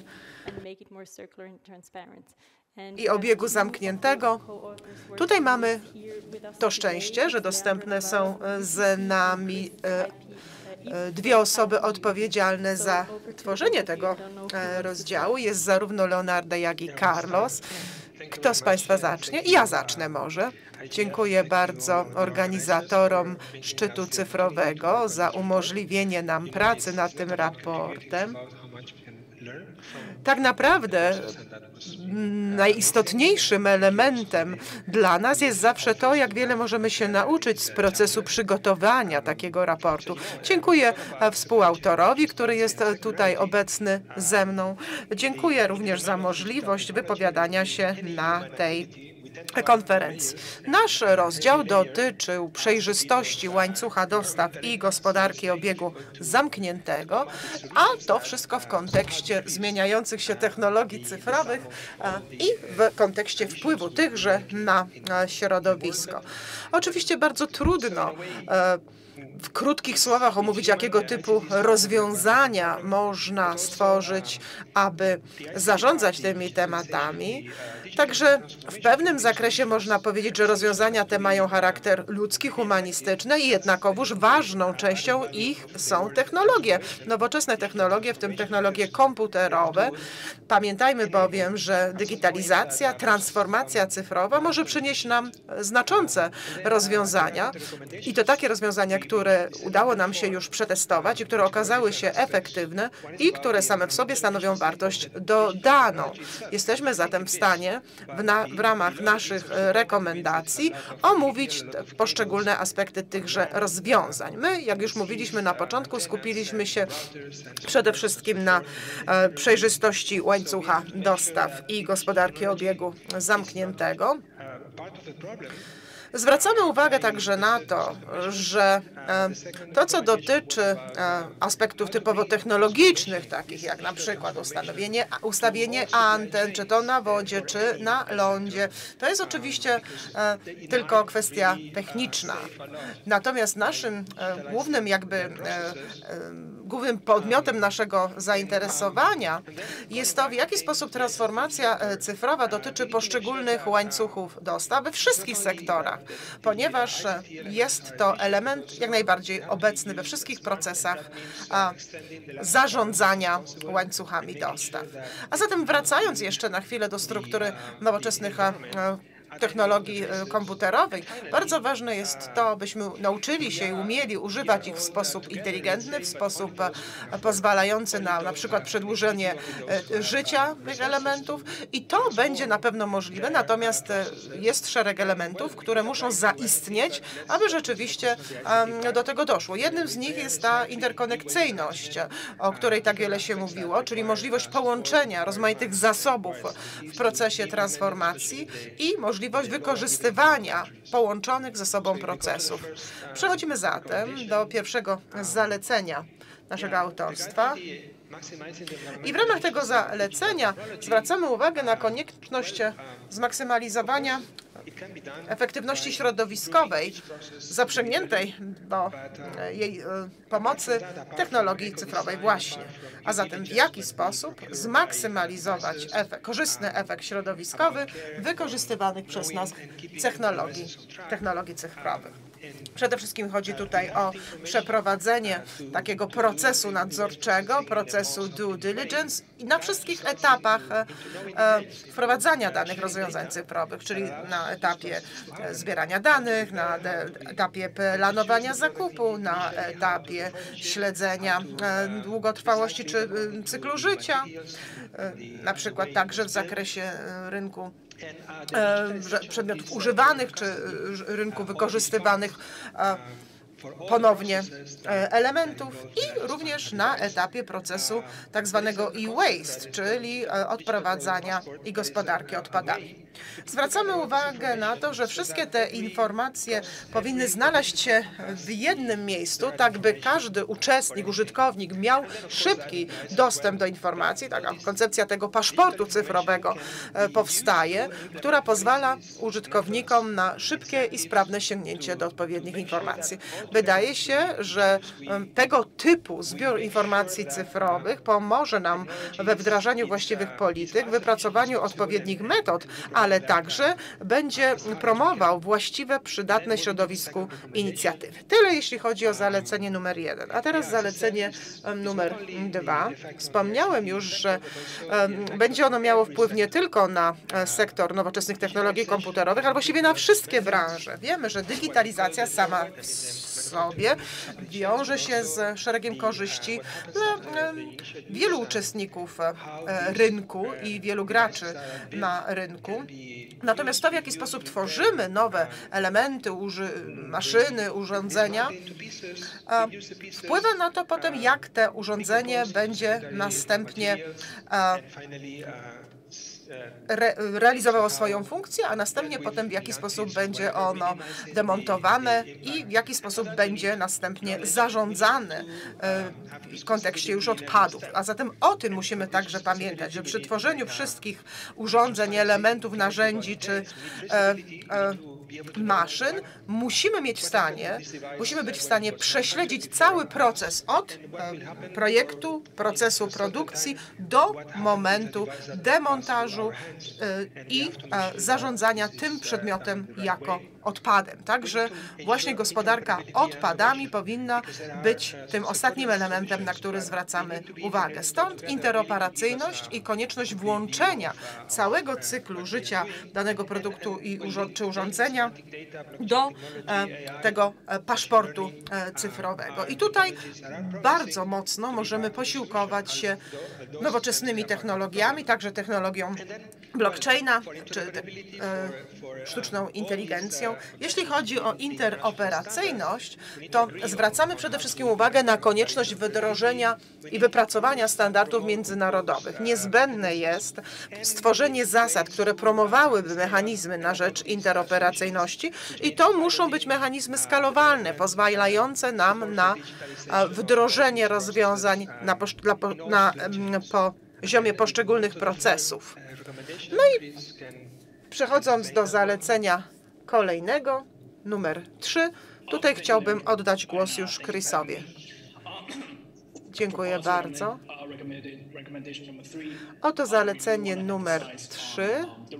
i obiegu zamkniętego. Tutaj mamy to szczęście, że dostępne są z nami dwie osoby odpowiedzialne za tworzenie tego rozdziału. Jest zarówno Leonardo, jak i Carlos. Kto z Państwa zacznie? Ja zacznę może. Dziękuję bardzo organizatorom szczytu cyfrowego za umożliwienie nam pracy nad tym raportem. Tak naprawdę najistotniejszym elementem dla nas jest zawsze to, jak wiele możemy się nauczyć z procesu przygotowania takiego raportu. Dziękuję współautorowi, który jest tutaj obecny ze mną. Dziękuję również za możliwość wypowiadania się na tej konferencji. Nasz rozdział dotyczył przejrzystości łańcucha dostaw i gospodarki obiegu zamkniętego, a to wszystko w kontekście zmieniających się technologii cyfrowych i w kontekście wpływu tychże na środowisko. Oczywiście bardzo trudno w krótkich słowach omówić, jakiego typu rozwiązania można stworzyć, aby zarządzać tymi tematami. Także w pewnym zakresie można powiedzieć, że rozwiązania te mają charakter ludzki, humanistyczny i jednakowoż ważną częścią ich są technologie. Nowoczesne technologie, w tym technologie komputerowe. Pamiętajmy bowiem, że digitalizacja, transformacja cyfrowa może przynieść nam znaczące rozwiązania i to takie rozwiązania, które udało nam się już przetestować i które okazały się efektywne i które same w sobie stanowią wartość dodaną. Jesteśmy zatem w stanie w, na, w ramach naszych rekomendacji omówić poszczególne aspekty tychże rozwiązań. My, jak już mówiliśmy na początku, skupiliśmy się przede wszystkim na e, przejrzystości łańcucha dostaw i gospodarki obiegu zamkniętego. Zwracamy uwagę także na to, że to, co dotyczy aspektów typowo technologicznych, takich jak na przykład ustanowienie, ustawienie anten, czy to na wodzie, czy na lądzie, to jest oczywiście tylko kwestia techniczna. Natomiast naszym głównym jakby głównym podmiotem naszego zainteresowania jest to, w jaki sposób transformacja cyfrowa dotyczy poszczególnych łańcuchów dostaw we wszystkich sektorach, ponieważ jest to element jak najbardziej obecny we wszystkich procesach a, zarządzania łańcuchami dostaw. A zatem wracając jeszcze na chwilę do struktury nowoczesnych a, technologii komputerowej, bardzo ważne jest to, byśmy nauczyli się i umieli używać ich w sposób inteligentny, w sposób pozwalający na na przykład przedłużenie życia tych elementów i to będzie na pewno możliwe, natomiast jest szereg elementów, które muszą zaistnieć, aby rzeczywiście do tego doszło. Jednym z nich jest ta interkonekcyjność, o której tak wiele się mówiło, czyli możliwość połączenia rozmaitych zasobów w procesie transformacji i możliwość wykorzystywania połączonych ze sobą procesów. Przechodzimy zatem do pierwszego zalecenia naszego autorstwa. I w ramach tego zalecenia zwracamy uwagę na konieczność zmaksymalizowania efektywności środowiskowej zaprzęgniętej do jej pomocy technologii cyfrowej właśnie. A zatem w jaki sposób zmaksymalizować efekt, korzystny efekt środowiskowy wykorzystywanych przez nas technologii, technologii cyfrowych. Przede wszystkim chodzi tutaj o przeprowadzenie takiego procesu nadzorczego, procesu due diligence i na wszystkich etapach e, wprowadzania danych rozwiązań cyfrowych, czyli na etapie zbierania danych, na etapie planowania zakupu, na etapie śledzenia e, długotrwałości czy e, cyklu życia, e, na przykład także w zakresie rynku przedmiotów używanych czy rynku wykorzystywanych ponownie elementów i również na etapie procesu tak zwanego e-waste, czyli odprowadzania i gospodarki odpadami. Zwracamy uwagę na to, że wszystkie te informacje powinny znaleźć się w jednym miejscu, tak by każdy uczestnik, użytkownik miał szybki dostęp do informacji. Taka koncepcja tego paszportu cyfrowego powstaje, która pozwala użytkownikom na szybkie i sprawne sięgnięcie do odpowiednich informacji. Wydaje się, że tego typu zbiór informacji cyfrowych pomoże nam we wdrażaniu właściwych polityk, wypracowaniu odpowiednich metod, ale także będzie promował właściwe, przydatne środowisku inicjatywy. Tyle jeśli chodzi o zalecenie numer jeden. A teraz zalecenie numer dwa. Wspomniałem już, że będzie ono miało wpływ nie tylko na sektor nowoczesnych technologii komputerowych, ale właściwie na wszystkie branże. Wiemy, że digitalizacja sama w sobie wiąże się z szeregiem korzyści dla wielu uczestników rynku i wielu graczy na rynku. Natomiast to, w jaki sposób tworzymy nowe elementy, maszyny, urządzenia, wpływa na to potem, jak to urządzenie będzie następnie Re, realizowało swoją funkcję, a następnie potem w jaki sposób będzie ono demontowane i w jaki sposób będzie następnie zarządzane w kontekście już odpadów. A zatem o tym musimy także pamiętać, że przy tworzeniu wszystkich urządzeń, elementów, narzędzi czy e, e, maszyn musimy mieć w stanie, musimy być w stanie prześledzić cały proces od e, projektu, procesu produkcji do momentu demontażu e, i e, zarządzania tym przedmiotem jako odpadem. Także właśnie gospodarka odpadami powinna być tym ostatnim elementem, na który zwracamy uwagę. Stąd interoperacyjność i konieczność włączenia całego cyklu życia danego produktu i urząd, czy urządzenia do e, tego e, paszportu e, cyfrowego. I tutaj bardzo mocno możemy posiłkować się nowoczesnymi technologiami, także technologią blockchaina czy e, sztuczną inteligencją. Jeśli chodzi o interoperacyjność, to zwracamy przede wszystkim uwagę na konieczność wdrożenia i wypracowania standardów międzynarodowych. Niezbędne jest stworzenie zasad, które promowałyby mechanizmy na rzecz interoperacyjności i to muszą być mechanizmy skalowalne, pozwalające nam na wdrożenie rozwiązań na, na, na poziomie poszczególnych procesów. No i przechodząc do zalecenia kolejnego, numer trzy, tutaj chciałbym oddać głos już Chrisowi. Dziękuję bardzo. Oto zalecenie numer trzy,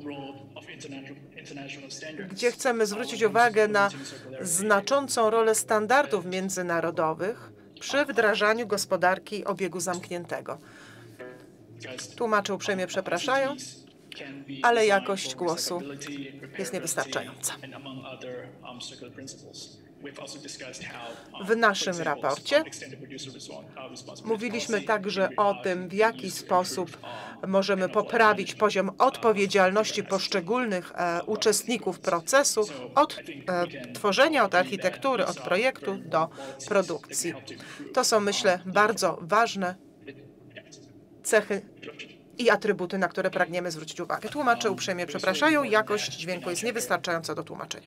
gdzie chcemy zwrócić uwagę na znaczącą rolę standardów międzynarodowych przy wdrażaniu gospodarki obiegu zamkniętego. Tłumacze uprzejmie przepraszają, ale jakość głosu jest niewystarczająca. W naszym raporcie mówiliśmy także o tym, w jaki sposób możemy poprawić poziom odpowiedzialności poszczególnych e, uczestników procesu od e, tworzenia, od architektury, od projektu do produkcji. To są, myślę, bardzo ważne cechy i atrybuty, na które pragniemy zwrócić uwagę. Tłumacze uprzejmie przepraszają, jakość dźwięku jest niewystarczająca do tłumaczenia.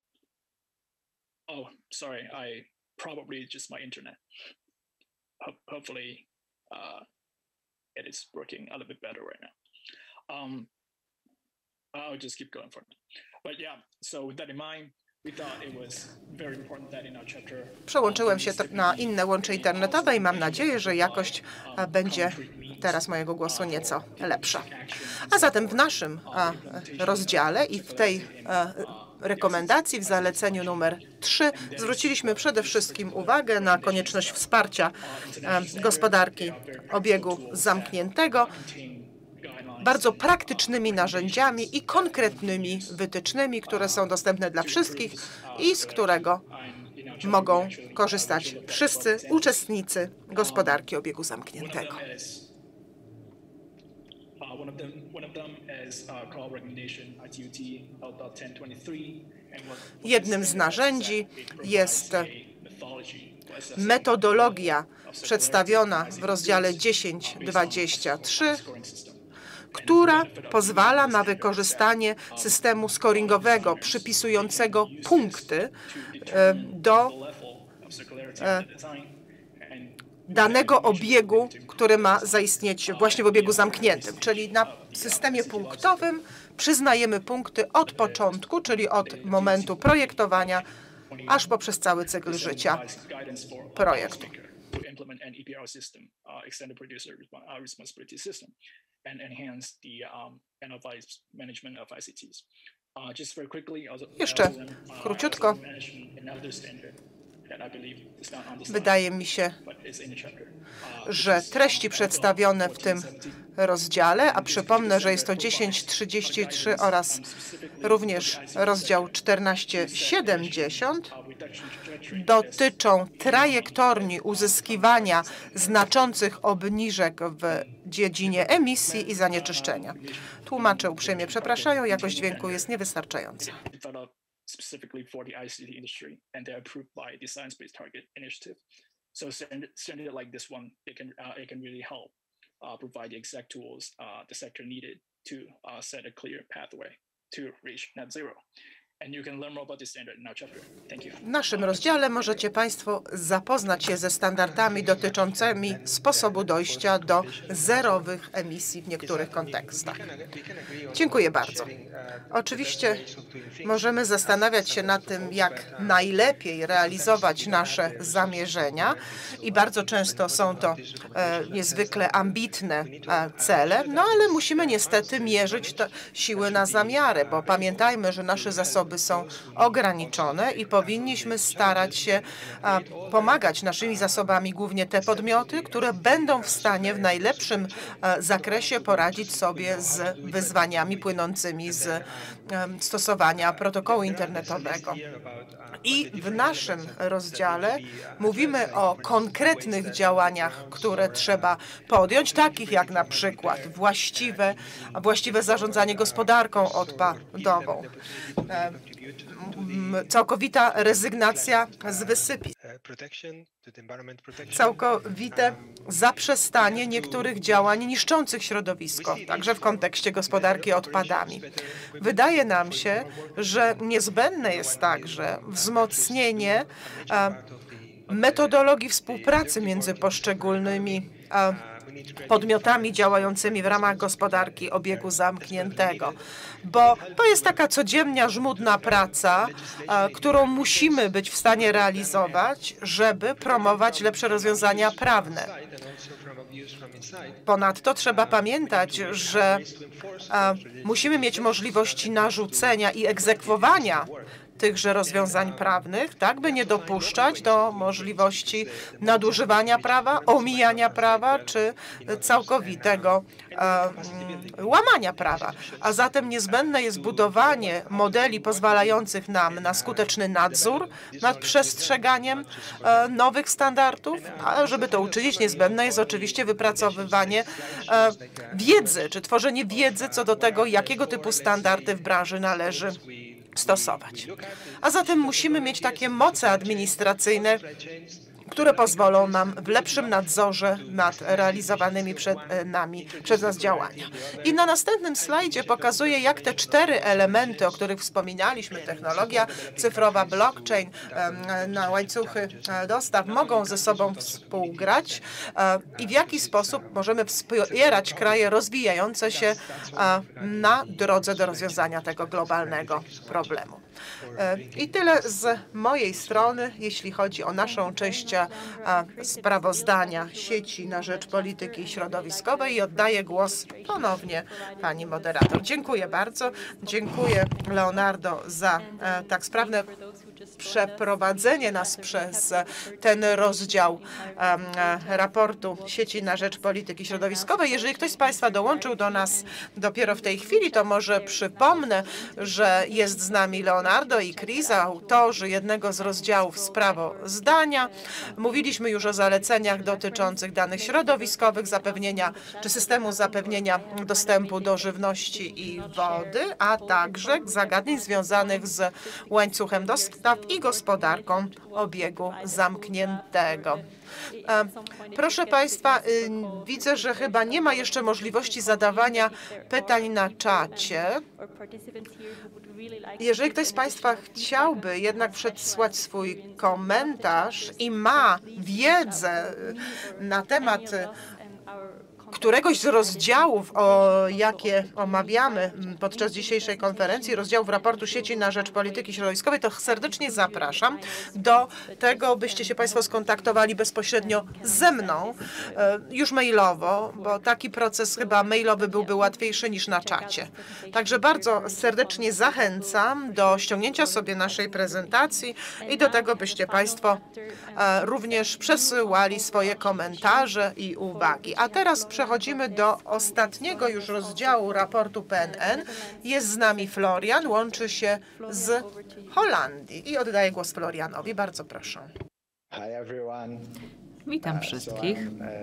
Oh, sorry, I probably just my internet. Ho hopefully, uh, it is working a little bit better right now. Um, I'll just keep going for it. But yeah, so with that in mind, we thought it was very important that in our chapter. Przełączyłem się na inne łącze internetowe i mam nadzieję, że jakość będzie teraz mojego głosu nieco lepsza. A zatem w naszym rozdziale i w tej rekomendacji w zaleceniu numer trzy zwróciliśmy przede wszystkim uwagę na konieczność wsparcia gospodarki obiegu zamkniętego bardzo praktycznymi narzędziami i konkretnymi wytycznymi, które są dostępne dla wszystkich i z którego mogą korzystać wszyscy uczestnicy gospodarki obiegu zamkniętego. Jednym z narzędzi jest metodologia przedstawiona w rozdziale dziesięć dwadzieścia trzy, która pozwala na wykorzystanie systemu scoringowego przypisującego punkty do danego obiegu, który ma zaistnieć właśnie w obiegu zamkniętym. Czyli na systemie punktowym przyznajemy punkty od początku, czyli od momentu projektowania, aż poprzez cały cykl życia projektu. Jeszcze króciutko. Wydaje mi się, że treści przedstawione w tym rozdziale, a przypomnę, że jest to dziesięć trzydzieści trzy oraz również rozdział czternaście siedemdziesiąt, dotyczą trajektorii uzyskiwania znaczących obniżek w dziedzinie emisji i zanieczyszczenia. Tłumacze uprzejmie przepraszają, jakość dźwięku jest niewystarczająca. Specifically for the I C T industry, and they're approved by the Science Based Target Initiative. So standard like this one, it can uh, it can really help uh, provide the exact tools uh, the sector needed to uh, set a clear pathway to reach net zero. W naszym rozdziale możecie Państwo zapoznać się ze standardami dotyczącymi sposobu dojścia do zerowych emisji w niektórych kontekstach. Dziękuję bardzo. Oczywiście możemy zastanawiać się nad tym, jak najlepiej realizować nasze zamierzenia i bardzo często są to e, niezwykle ambitne e, cele, no ale musimy niestety mierzyć te siły na zamiary, bo pamiętajmy, że nasze zasoby są ograniczone i powinniśmy starać się a, pomagać naszymi zasobami głównie te podmioty, które będą w stanie w najlepszym a, zakresie poradzić sobie z wyzwaniami płynącymi z a, stosowania protokołu internetowego. I w naszym rozdziale mówimy o konkretnych działaniach, które trzeba podjąć, takich jak na przykład właściwe, właściwe zarządzanie gospodarką odpadową, całkowita rezygnacja z wysypisk, całkowite zaprzestanie niektórych działań niszczących środowisko, także w kontekście gospodarki odpadami. Wydaje nam się, że niezbędne jest także wzmocnienie metodologii współpracy między poszczególnymi podmiotami działającymi w ramach gospodarki obiegu zamkniętego, bo to jest taka codzienna, żmudna praca, którą musimy być w stanie realizować, żeby promować lepsze rozwiązania prawne. Ponadto trzeba pamiętać, że musimy mieć możliwości narzucenia i egzekwowania tychże rozwiązań prawnych, tak by nie dopuszczać do możliwości nadużywania prawa, omijania prawa czy całkowitego e, łamania prawa. A zatem niezbędne jest budowanie modeli pozwalających nam na skuteczny nadzór nad przestrzeganiem e, nowych standardów, a żeby to uczynić, niezbędne jest oczywiście wypracowywanie e, wiedzy, czy tworzenie wiedzy co do tego, jakiego typu standardy w branży należy stosować. A zatem musimy mieć takie moce administracyjne, które pozwolą nam w lepszym nadzorze nad realizowanymi przed nami, przez nas działania. I na następnym slajdzie pokazuję, jak te cztery elementy, o których wspominaliśmy, technologia cyfrowa, blockchain, na łańcuchy dostaw, mogą ze sobą współgrać i w jaki sposób możemy wspierać kraje rozwijające się na drodze do rozwiązania tego globalnego problemu. I tyle z mojej strony, jeśli chodzi o naszą część sprawozdania sieci na rzecz polityki środowiskowej i oddaję głos ponownie pani moderator. Dziękuję bardzo. Dziękuję Leonardo za tak sprawne przeprowadzenie nas przez ten rozdział raportu sieci na rzecz polityki środowiskowej. Jeżeli ktoś z Państwa dołączył do nas dopiero w tej chwili, to może przypomnę, że jest z nami Leonardo i Chris, autorzy jednego z rozdziałów sprawozdania. Mówiliśmy już o zaleceniach dotyczących danych środowiskowych, zapewnienia czy systemu zapewnienia dostępu do żywności i wody, a także zagadnień związanych z łańcuchem dostaw i gospodarką obiegu zamkniętego. Proszę Państwa, widzę, że chyba nie ma jeszcze możliwości zadawania pytań na czacie. Jeżeli ktoś z Państwa chciałby jednak przedsłać swój komentarz i ma wiedzę na temat któregoś z rozdziałów, o jakie omawiamy podczas dzisiejszej konferencji, rozdziałów raportu sieci na rzecz polityki środowiskowej, to serdecznie zapraszam do tego, byście się Państwo skontaktowali bezpośrednio ze mną, już mailowo, bo taki proces chyba mailowy byłby łatwiejszy niż na czacie. Także bardzo serdecznie zachęcam do ściągnięcia sobie naszej prezentacji i do tego, byście Państwo również przesyłali swoje komentarze i uwagi. A teraz przechodzimy do ostatniego już rozdziału raportu P N N. Jest z nami Florian, łączy się z Holandii i oddaję głos Florianowi. Bardzo proszę. Witam wszystkich.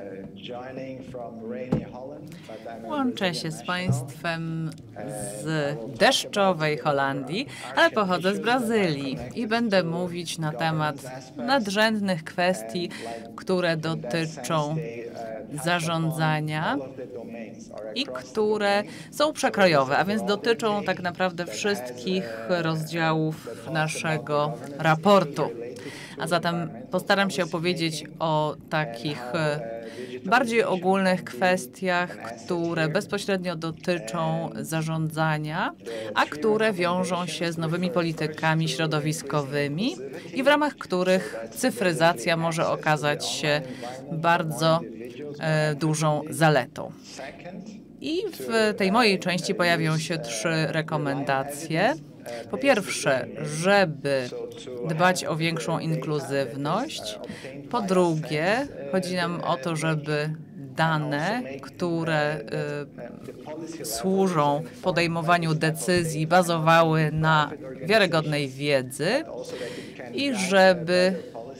Łączę się z Państwem z deszczowej Holandii, ale pochodzę z Brazylii i będę mówić na temat nadrzędnych kwestii, które dotyczą zarządzania i które są przekrojowe, a więc dotyczą tak naprawdę wszystkich rozdziałów naszego raportu. A zatem postaram się opowiedzieć o takich bardziej ogólnych kwestiach, które bezpośrednio dotyczą zarządzania, a które wiążą się z nowymi politykami środowiskowymi i w ramach których cyfryzacja może okazać się bardzo e, dużą zaletą. I w tej mojej części pojawią się trzy rekomendacje. Po pierwsze, żeby dbać o większą inkluzywność. Po drugie, chodzi nam o to, żeby dane, które y, służą podejmowaniu decyzji, bazowały na wiarygodnej wiedzy i żeby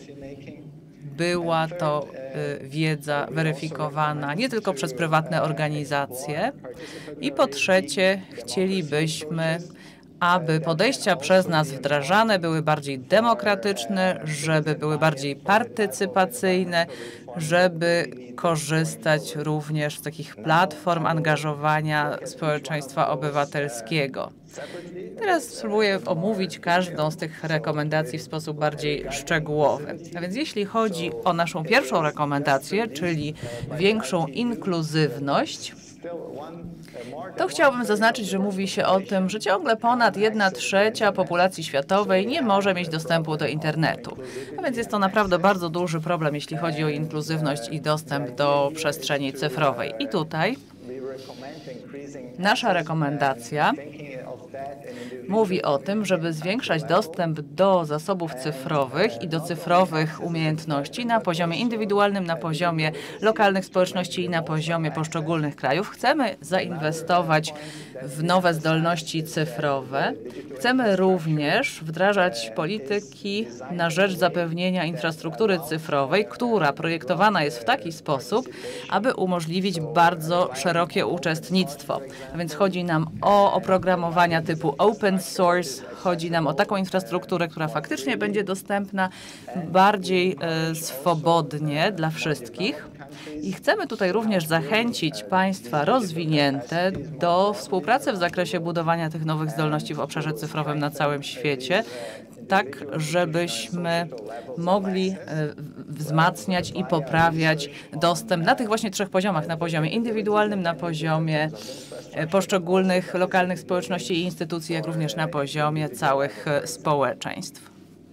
była to y, wiedza weryfikowana nie tylko przez prywatne organizacje. I po trzecie, chcielibyśmy, aby podejścia przez nas wdrażane były bardziej demokratyczne, żeby były bardziej partycypacyjne, żeby korzystać również z takich platform angażowania społeczeństwa obywatelskiego. Teraz spróbuję omówić każdą z tych rekomendacji w sposób bardziej szczegółowy. A więc jeśli chodzi o naszą pierwszą rekomendację, czyli większą inkluzywność, to chciałbym zaznaczyć, że mówi się o tym, że ciągle ponad jedna trzecia populacji światowej nie może mieć dostępu do internetu. A więc jest to naprawdę bardzo duży problem, jeśli chodzi o inkluzywność i dostęp do przestrzeni cyfrowej. I tutaj nasza rekomendacja mówi o tym, żeby zwiększać dostęp do zasobów cyfrowych i do cyfrowych umiejętności na poziomie indywidualnym, na poziomie lokalnych społeczności i na poziomie poszczególnych krajów. Chcemy zainwestować w nowe zdolności cyfrowe. Chcemy również wdrażać polityki na rzecz zapewnienia infrastruktury cyfrowej, która projektowana jest w taki sposób, aby umożliwić bardzo szerokie uczestnictwo. A więc chodzi nam o oprogramowania typu open source, chodzi nam o taką infrastrukturę, która faktycznie będzie dostępna bardziej e, swobodnie dla wszystkich. I chcemy tutaj również zachęcić państwa rozwinięte do współpracy w zakresie budowania tych nowych zdolności w obszarze cyfrowym na całym świecie, tak żebyśmy mogli e, wzmacniać i poprawiać dostęp na tych właśnie trzech poziomach, na poziomie indywidualnym, na poziomie e, poszczególnych lokalnych społeczności i instytucji, jak również na poziomie całych e, społeczeństw.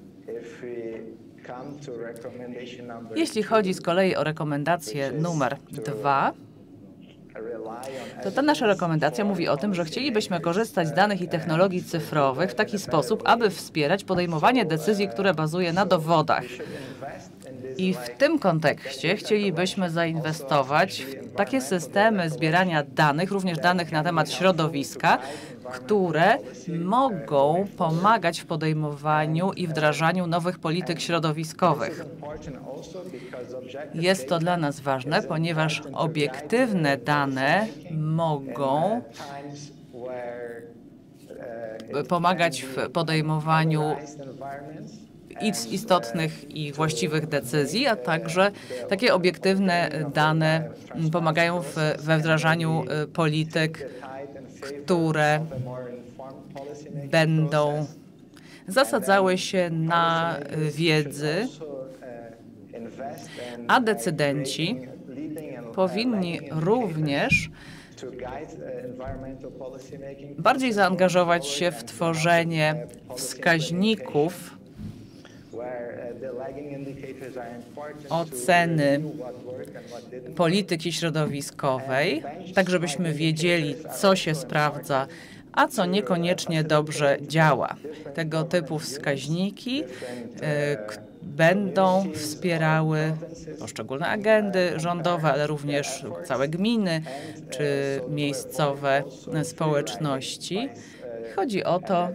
Jeśli chodzi z kolei o rekomendację numer dwa, to ta nasza rekomendacja mówi o tym, że chcielibyśmy korzystać z danych i technologii cyfrowych w taki sposób, aby wspierać podejmowanie decyzji, które bazuje na dowodach. I w tym kontekście chcielibyśmy zainwestować w takie systemy zbierania danych, również danych na temat środowiska, które mogą pomagać w podejmowaniu i wdrażaniu nowych polityk środowiskowych. Jest to dla nas ważne, ponieważ obiektywne dane mogą pomagać w podejmowaniu istotnych i właściwych decyzji, a także takie obiektywne dane pomagają w, we wdrażaniu polityk, które będą zasadzały się na wiedzy, a decydenci powinni również bardziej zaangażować się w tworzenie wskaźników oceny polityki środowiskowej, tak żebyśmy wiedzieli, co się sprawdza, a co niekoniecznie dobrze działa. Tego typu wskaźniki y, będą wspierały poszczególne agendy rządowe, ale również całe gminy czy miejscowe społeczności. Chodzi o to,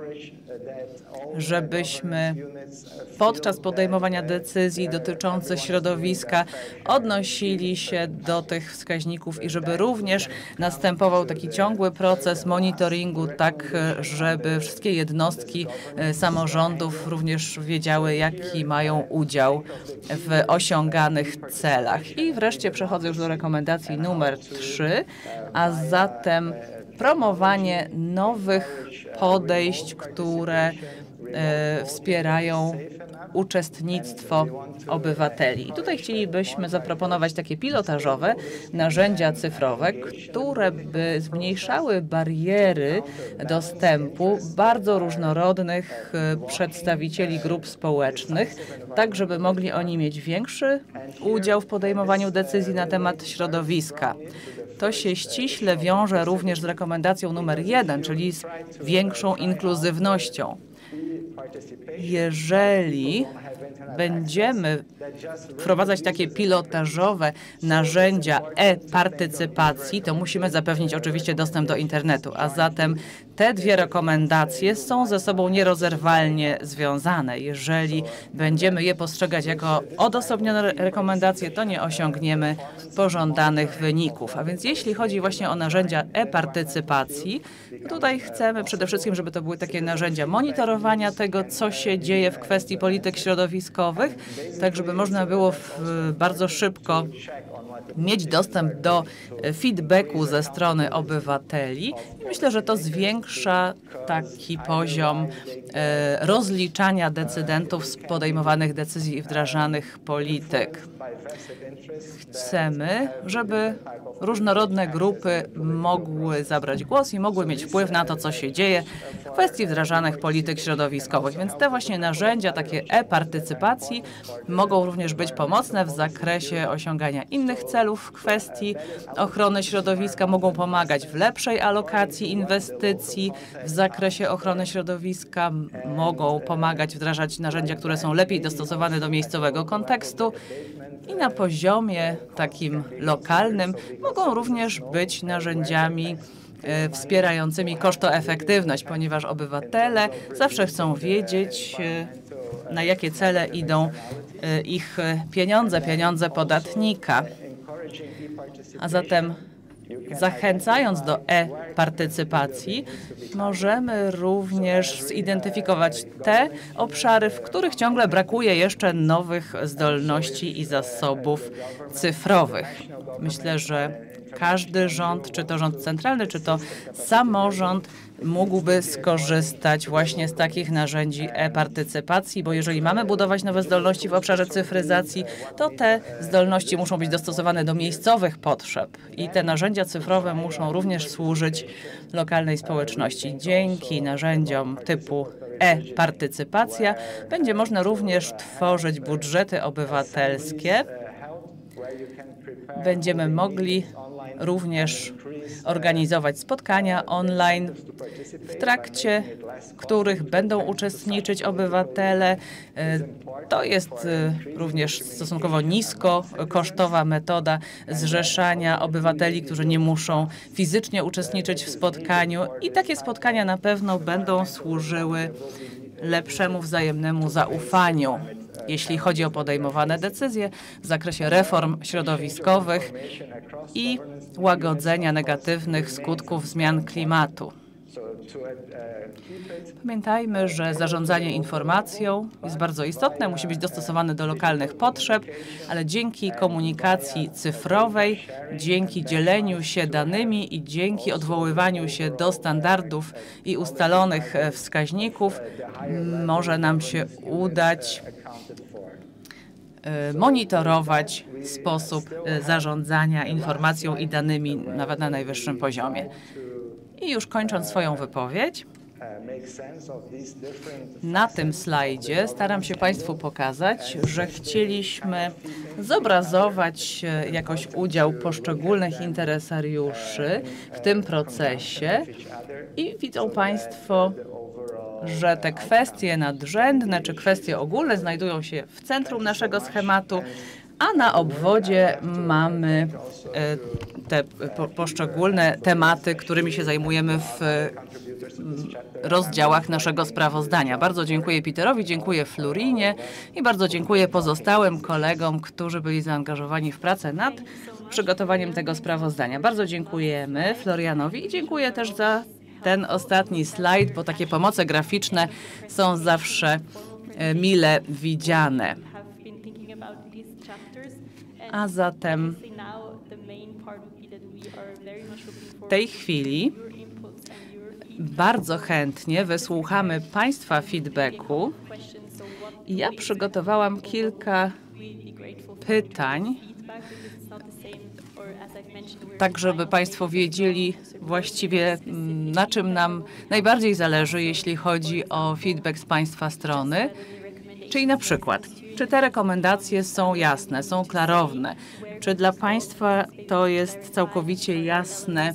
żebyśmy podczas podejmowania decyzji dotyczących środowiska odnosili się do tych wskaźników i żeby również następował taki ciągły proces monitoringu, tak żeby wszystkie jednostki samorządów również wiedziały, jaki mają udział w osiąganych celach. I wreszcie przechodzę już do rekomendacji numer trzy, a zatem promowanie nowych podejść, które e, wspierają uczestnictwo obywateli. I tutaj chcielibyśmy zaproponować takie pilotażowe narzędzia cyfrowe, które by zmniejszały bariery dostępu bardzo różnorodnych przedstawicieli grup społecznych, tak żeby mogli oni mieć większy udział w podejmowaniu decyzji na temat środowiska. To się ściśle wiąże również z rekomendacją numer jeden, czyli z większą inkluzywnością. Jeżeli będziemy wprowadzać takie pilotażowe narzędzia e-partycypacji, to musimy zapewnić oczywiście dostęp do internetu, a zatem te dwie rekomendacje są ze sobą nierozerwalnie związane. Jeżeli będziemy je postrzegać jako odosobnione rekomendacje, to nie osiągniemy pożądanych wyników. A więc jeśli chodzi właśnie o narzędzia e-partycypacji, tutaj chcemy przede wszystkim, żeby to były takie narzędzia monitorowania tego, co się dzieje w kwestii polityk środowiskowych, tak żeby można było w, bardzo szybko mieć dostęp do feedbacku ze strony obywateli. I myślę, że to zwiększa taki poziom e, rozliczania decydentów z podejmowanych decyzji i wdrażanych polityk. Chcemy, żeby różnorodne grupy mogły zabrać głos i mogły mieć wpływ na to, co się dzieje w kwestii wdrażanych polityk środowiskowych. Więc te właśnie narzędzia, takie e-partycypacji, mogą również być pomocne w zakresie osiągania innych celów w kwestii ochrony środowiska, mogą pomagać w lepszej alokacji inwestycji w zakresie ochrony środowiska, mogą pomagać wdrażać narzędzia, które są lepiej dostosowane do miejscowego kontekstu. I na poziomie takim lokalnym mogą również być narzędziami e, wspierającymi kosztoefektywność, ponieważ obywatele zawsze chcą wiedzieć, e, na jakie cele idą e, ich pieniądze, pieniądze podatnika. A zatem zachęcając do e-partycypacji, możemy również zidentyfikować te obszary, w których ciągle brakuje jeszcze nowych zdolności i zasobów cyfrowych. Myślę, że każdy rząd, czy to rząd centralny, czy to samorząd, mógłby skorzystać właśnie z takich narzędzi e-partycypacji, bo jeżeli mamy budować nowe zdolności w obszarze cyfryzacji, to te zdolności muszą być dostosowane do miejscowych potrzeb i te narzędzia cyfrowe muszą również służyć lokalnej społeczności. Dzięki narzędziom typu e-partycypacja będzie można również tworzyć budżety obywatelskie. Będziemy mogli również organizować spotkania online, w trakcie których będą uczestniczyć obywatele. To jest również stosunkowo nisko kosztowa metoda zrzeszania obywateli, którzy nie muszą fizycznie uczestniczyć w spotkaniu i takie spotkania na pewno będą służyły lepszemu wzajemnemu zaufaniu, jeśli chodzi o podejmowane decyzje w zakresie reform środowiskowych i łagodzenia negatywnych skutków zmian klimatu. Pamiętajmy, że zarządzanie informacją jest bardzo istotne, musi być dostosowane do lokalnych potrzeb, ale dzięki komunikacji cyfrowej, dzięki dzieleniu się danymi i dzięki odwoływaniu się do standardów i ustalonych wskaźników może nam się udać monitorować sposób zarządzania informacją i danymi nawet na najwyższym poziomie. I już kończąc swoją wypowiedź, na tym slajdzie staram się Państwu pokazać, że chcieliśmy zobrazować jakoś udział poszczególnych interesariuszy w tym procesie i widzą Państwo, że te kwestie nadrzędne czy kwestie ogólne znajdują się w centrum naszego schematu, a na obwodzie mamy te poszczególne tematy, którymi się zajmujemy w rozdziałach naszego sprawozdania. Bardzo dziękuję Peterowi, dziękuję Florinie i bardzo dziękuję pozostałym kolegom, którzy byli zaangażowani w pracę nad przygotowaniem tego sprawozdania. Bardzo dziękujemy Florianowi i dziękuję też za ten ostatni slajd, bo takie pomoce graficzne są zawsze mile widziane. A zatem w tej chwili bardzo chętnie wysłuchamy Państwa feedbacku. Ja przygotowałam kilka pytań, tak żeby Państwo wiedzieli właściwie, na czym nam najbardziej zależy, jeśli chodzi o feedback z Państwa strony. Czyli na przykład, czy te rekomendacje są jasne, są klarowne? Czy dla Państwa to jest całkowicie jasne,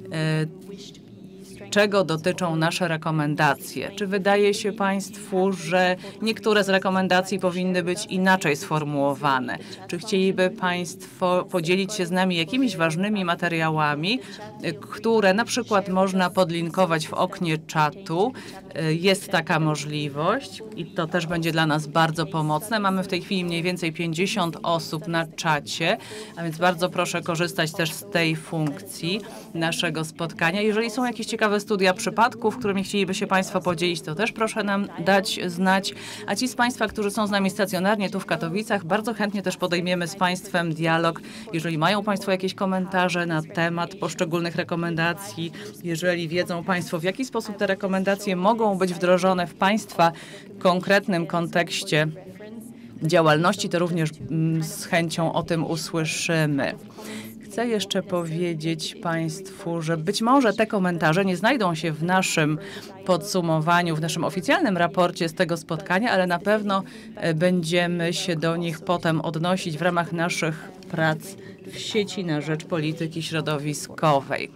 czego dotyczą nasze rekomendacje? Czy wydaje się Państwu, że niektóre z rekomendacji powinny być inaczej sformułowane? Czy chcieliby Państwo podzielić się z nami jakimiś ważnymi materiałami, które na przykład można podlinkować w oknie czatu? Jest taka możliwość i to też będzie dla nas bardzo pomocne. Mamy w tej chwili mniej więcej pięćdziesiąt osób na czacie, a więc bardzo proszę korzystać też z tej funkcji naszego spotkania. Jeżeli są jakieś ciekawe studia przypadków, którymi chcieliby się Państwo podzielić, to też proszę nam dać znać. A ci z Państwa, którzy są z nami stacjonarnie tu w Katowicach, bardzo chętnie też podejmiemy z Państwem dialog. Jeżeli mają Państwo jakieś komentarze na temat poszczególnych rekomendacji, jeżeli wiedzą Państwo, w jaki sposób te rekomendacje mogą być wdrożone w Państwa konkretnym kontekście działalności, to również z chęcią o tym usłyszymy. Chcę jeszcze powiedzieć Państwu, że być może te komentarze nie znajdą się w naszym podsumowaniu, w naszym oficjalnym raporcie z tego spotkania, ale na pewno będziemy się do nich potem odnosić w ramach naszych prac w sieci na rzecz polityki środowiskowej.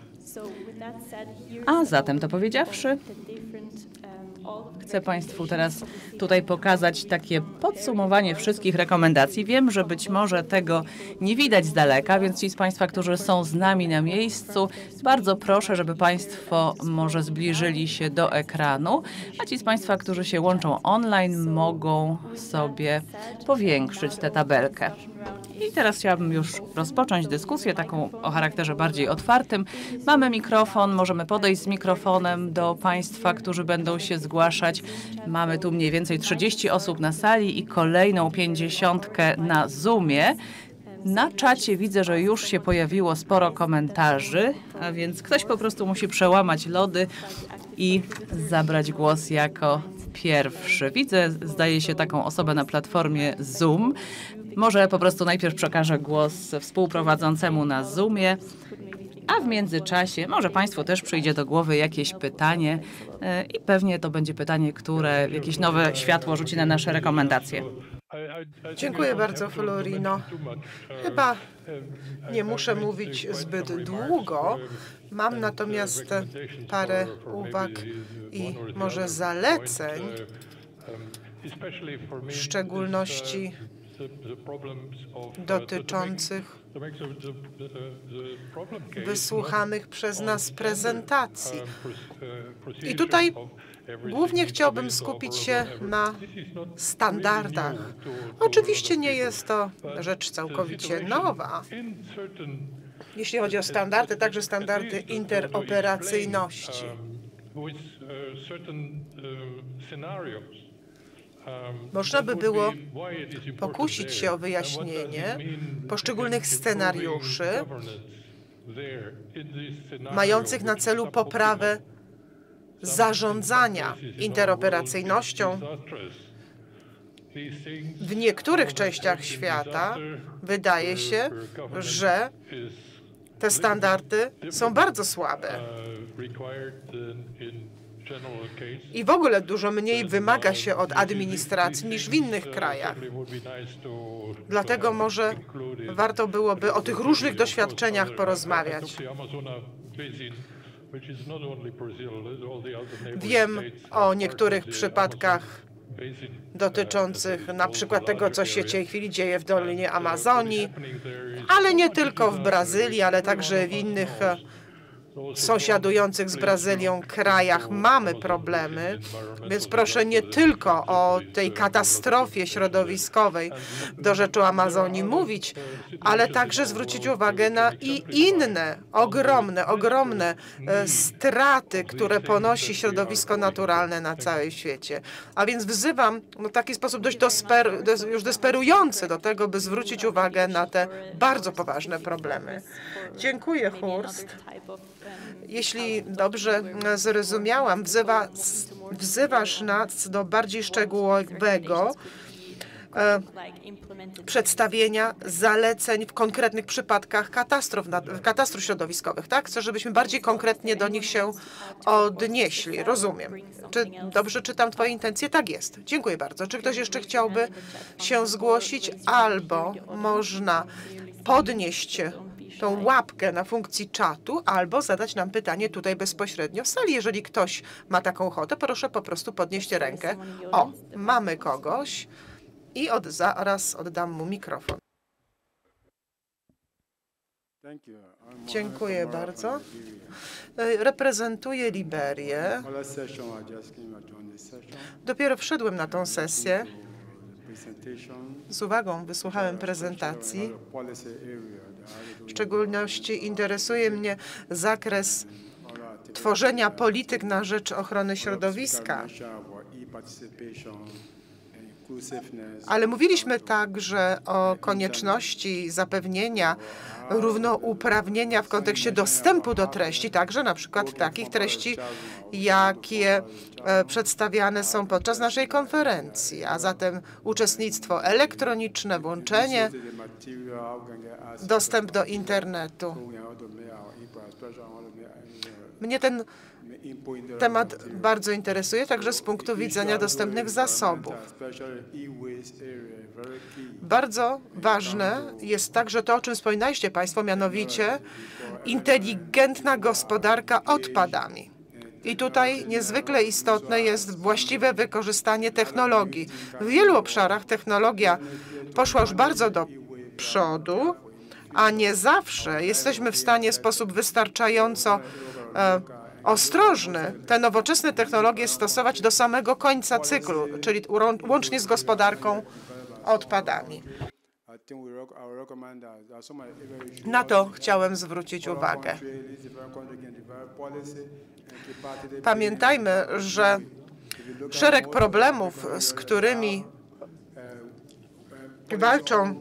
A zatem to powiedziawszy, chcę Państwu teraz tutaj pokazać takie podsumowanie wszystkich rekomendacji. Wiem, że być może tego nie widać z daleka, więc ci z Państwa, którzy są z nami na miejscu, bardzo proszę, żeby Państwo może zbliżyli się do ekranu, a ci z Państwa, którzy się łączą online, mogą sobie powiększyć tę tabelkę. I teraz chciałabym już rozpocząć dyskusję taką o charakterze bardziej otwartym. Mamy mikrofon, możemy podejść z mikrofonem do Państwa, którzy będą się zgłaszać. Mamy tu mniej więcej trzydzieści osób na sali i kolejną pięćdziesiątkę na Zoomie. Na czacie widzę, że już się pojawiło sporo komentarzy, a więc ktoś po prostu musi przełamać lody i zabrać głos jako pierwszy. Widzę, zdaje się, taką osobę na platformie Zoom. Może po prostu najpierw przekażę głos współprowadzącemu na Zoomie, a w międzyczasie może Państwu też przyjdzie do głowy jakieś pytanie i pewnie to będzie pytanie, które jakieś nowe światło rzuci na nasze rekomendacje. Dziękuję bardzo, Florino. Chyba nie muszę mówić zbyt długo. Mam natomiast parę uwag i może zaleceń, w szczególności dotyczących wysłuchanych przez nas prezentacji. I tutaj głównie chciałbym skupić się na standardach. Oczywiście nie jest to rzecz całkowicie nowa. Jeśli chodzi o standardy, także standardy interoperacyjności. Można by było pokusić się o wyjaśnienie poszczególnych scenariuszy mających na celu poprawę zarządzania interoperacyjnością. W niektórych częściach świata wydaje się, że te standardy są bardzo słabe. I w ogóle dużo mniej wymaga się od administracji niż w innych krajach. Dlatego może warto byłoby o tych różnych doświadczeniach porozmawiać. Wiem o niektórych przypadkach dotyczących na przykład tego, co się w tej chwili dzieje w Dolinie Amazonii, ale nie tylko w Brazylii, ale także w innych sąsiadujących z Brazylią krajach mamy problemy, więc proszę nie tylko o tej katastrofie środowiskowej do rzeczy Amazonii mówić, ale także zwrócić uwagę na i inne ogromne, ogromne straty, które ponosi środowisko naturalne na całym świecie. A więc wzywam no, w taki sposób dość dosper, dos, już desperujący do tego, by zwrócić uwagę na te bardzo poważne problemy. Dziękuję, Horst. Jeśli dobrze zrozumiałam, wzywa, wzywasz nas do bardziej szczegółowego e, przedstawienia zaleceń w konkretnych przypadkach katastrof, katastrof środowiskowych, tak? Chcę, żebyśmy bardziej konkretnie do nich się odnieśli. Rozumiem. Czy dobrze czytam Twoje intencje? Tak jest. Dziękuję bardzo. Czy ktoś jeszcze chciałby się zgłosić? Albo można podnieść tą łapkę na funkcji czatu, albo zadać nam pytanie tutaj bezpośrednio w sali. Jeżeli ktoś ma taką ochotę, proszę po prostu podnieść rękę. O, mamy kogoś i od, zaraz oddam mu mikrofon. Dziękuję bardzo. Reprezentuję Liberię. Dopiero wszedłem na tą sesję. Z uwagą wysłuchałem prezentacji. W szczególności interesuje mnie zakres tworzenia polityk na rzecz ochrony środowiska. Ale mówiliśmy także o konieczności zapewnienia równouprawnienia w kontekście dostępu do treści, także na przykład takich treści, jakie przedstawiane są podczas naszej konferencji, a zatem uczestnictwo elektroniczne, włączenie, dostęp do internetu. Mnie ten temat bardzo interesuje, także z punktu widzenia dostępnych zasobów. Bardzo ważne jest także to, o czym wspominaliście Państwo, mianowicie inteligentna gospodarka odpadami. I tutaj niezwykle istotne jest właściwe wykorzystanie technologii. W wielu obszarach technologia poszła już bardzo do przodu, a nie zawsze jesteśmy w stanie w sposób wystarczająco e, ostrożny te nowoczesne technologie stosować do samego końca cyklu, czyli łącznie z gospodarką odpadami. Na to chciałem zwrócić uwagę. Pamiętajmy, że szereg problemów, z którymi walczą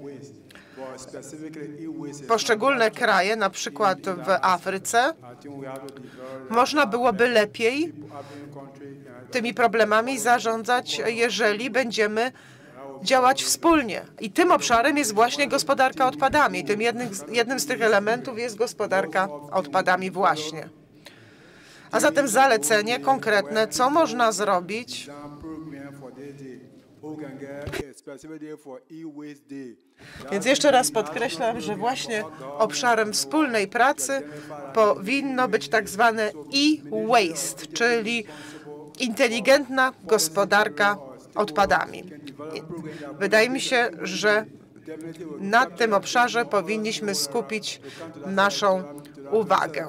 poszczególne kraje, na przykład w Afryce, można byłoby lepiej tymi problemami zarządzać, jeżeli będziemy działać wspólnie. I tym obszarem jest właśnie gospodarka odpadami. Tym jednym, jednym z tych elementów jest gospodarka odpadami właśnie. A zatem zalecenie konkretne, co można zrobić, więc jeszcze raz podkreślam, że właśnie obszarem wspólnej pracy powinno być tak zwane e-waste, czyli inteligentna gospodarka odpadami. Wydaje mi się, że na tym obszarze powinniśmy skupić naszą uwagę.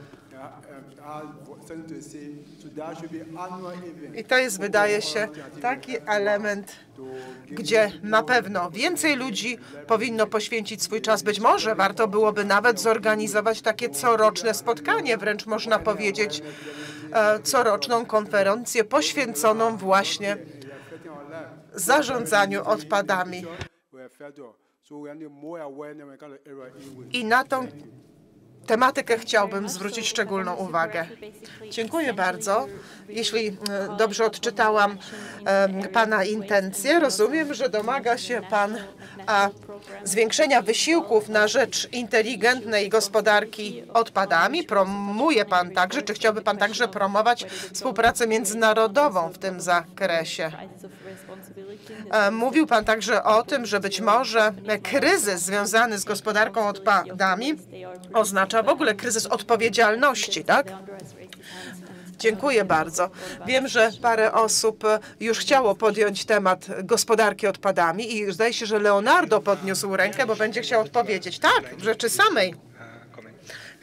I to jest, wydaje się, taki element, gdzie na pewno więcej ludzi powinno poświęcić swój czas. Być może warto byłoby nawet zorganizować takie coroczne spotkanie, wręcz można powiedzieć coroczną konferencję poświęconą właśnie zarządzaniu odpadami. I na tą tematykę chciałbym zwrócić szczególną uwagę. Dziękuję bardzo. Jeśli dobrze odczytałam Pana intencje, rozumiem, że domaga się Pan a, zwiększenia wysiłków na rzecz inteligentnej gospodarki odpadami. Promuje Pan także, czy chciałby Pan także promować współpracę międzynarodową w tym zakresie? Mówił Pan także o tym, że być może kryzys związany z gospodarką odpadami oznacza w ogóle kryzys odpowiedzialności, tak? Dziękuję bardzo. Wiem, że parę osób już chciało podjąć temat gospodarki odpadami i zdaje się, że Leonardo podniósł rękę, bo będzie chciał odpowiedzieć. Tak, w rzeczy samej.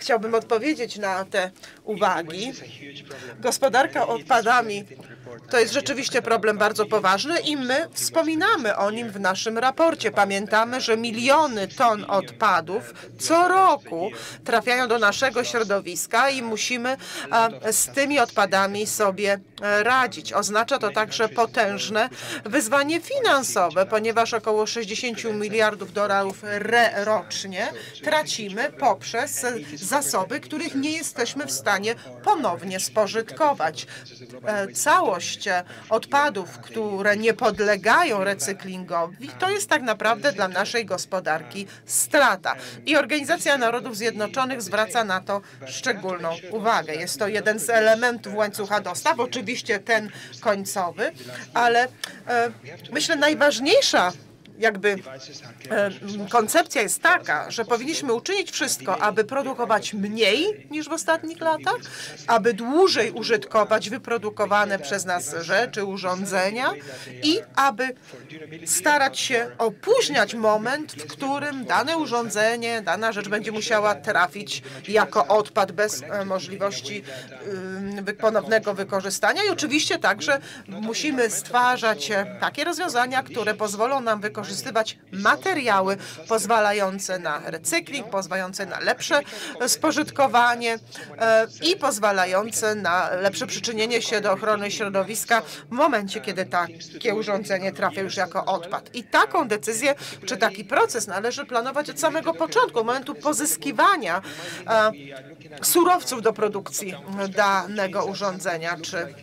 chciałbym odpowiedzieć na te uwagi. Gospodarka odpadami to jest rzeczywiście problem bardzo poważny i my wspominamy o nim w naszym raporcie. Pamiętamy, że miliony ton odpadów co roku trafiają do naszego środowiska i musimy z tymi odpadami sobie radzić. Oznacza to także potężne wyzwanie finansowe, ponieważ około sześćdziesiąt miliardów dolarów rocznie tracimy poprzez zasoby, których nie jesteśmy w stanie ponownie spożytkować. Całość odpadów, które nie podlegają recyklingowi, to jest tak naprawdę dla naszej gospodarki strata. I Organizacja Narodów Zjednoczonych zwraca na to szczególną uwagę. Jest to jeden z elementów łańcucha dostaw, oczywiście ten końcowy, ale e, myślę najważniejsza jakby e, koncepcja jest taka, że powinniśmy uczynić wszystko, aby produkować mniej niż w ostatnich latach, aby dłużej użytkować wyprodukowane przez nas rzeczy, urządzenia i aby starać się opóźniać moment, w którym dane urządzenie, dana rzecz będzie musiała trafić jako odpad bez e, możliwości e, ponownego wykorzystania. I oczywiście także musimy stwarzać takie rozwiązania, które pozwolą nam wykorzystać wykorzystywać materiały pozwalające na recykling, pozwalające na lepsze spożytkowanie i pozwalające na lepsze przyczynienie się do ochrony środowiska w momencie, kiedy takie urządzenie trafia już jako odpad. I taką decyzję, czy taki proces należy planować od samego początku, od momentu pozyskiwania surowców do produkcji danego urządzenia, czy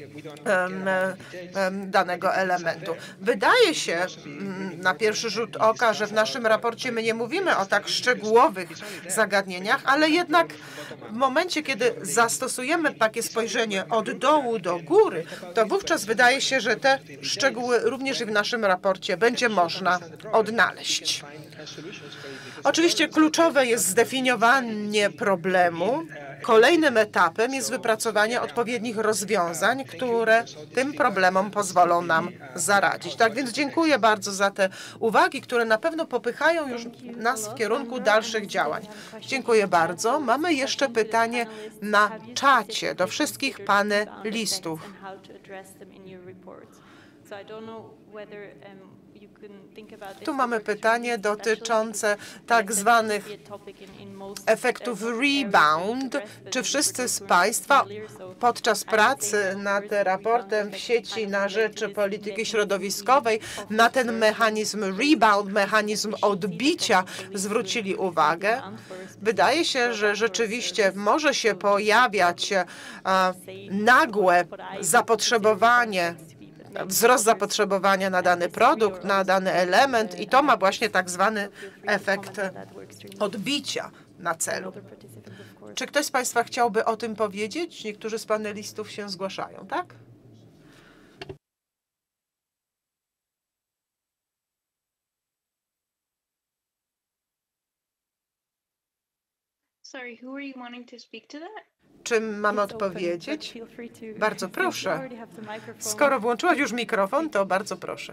danego elementu. Wydaje się na pierwszy rzut oka, że w naszym raporcie my nie mówimy o tak szczegółowych zagadnieniach, ale jednak w momencie, kiedy zastosujemy takie spojrzenie od dołu do góry, to wówczas wydaje się, że te szczegóły również i w naszym raporcie będzie można odnaleźć. Oczywiście kluczowe jest zdefiniowanie problemu. Kolejnym etapem jest wypracowanie odpowiednich rozwiązań, które tym problemom pozwolą nam zaradzić. Tak więc dziękuję bardzo za te uwagi, które na pewno popychają już nas w kierunku dalszych działań. Dziękuję bardzo. Mamy jeszcze pytanie na czacie do wszystkich panelistów. Tu mamy pytanie dotyczące tak zwanych efektów rebound. Czy wszyscy z Państwa podczas pracy nad raportem w sieci na rzecz polityki środowiskowej na ten mechanizm rebound, mechanizm odbicia zwrócili uwagę? Wydaje się, że rzeczywiście może się pojawiać a, nagłe zapotrzebowanie, wzrost zapotrzebowania na dany produkt, na dany element i to ma właśnie tak zwany efekt odbicia na celu. Czy ktoś z Państwa chciałby o tym powiedzieć? Niektórzy z panelistów się zgłaszają, tak? Sorry, who are you wanting to speak to that? Czym mamy odpowiedzieć? Bardzo proszę. Skoro włączyłaś już mikrofon, to bardzo proszę.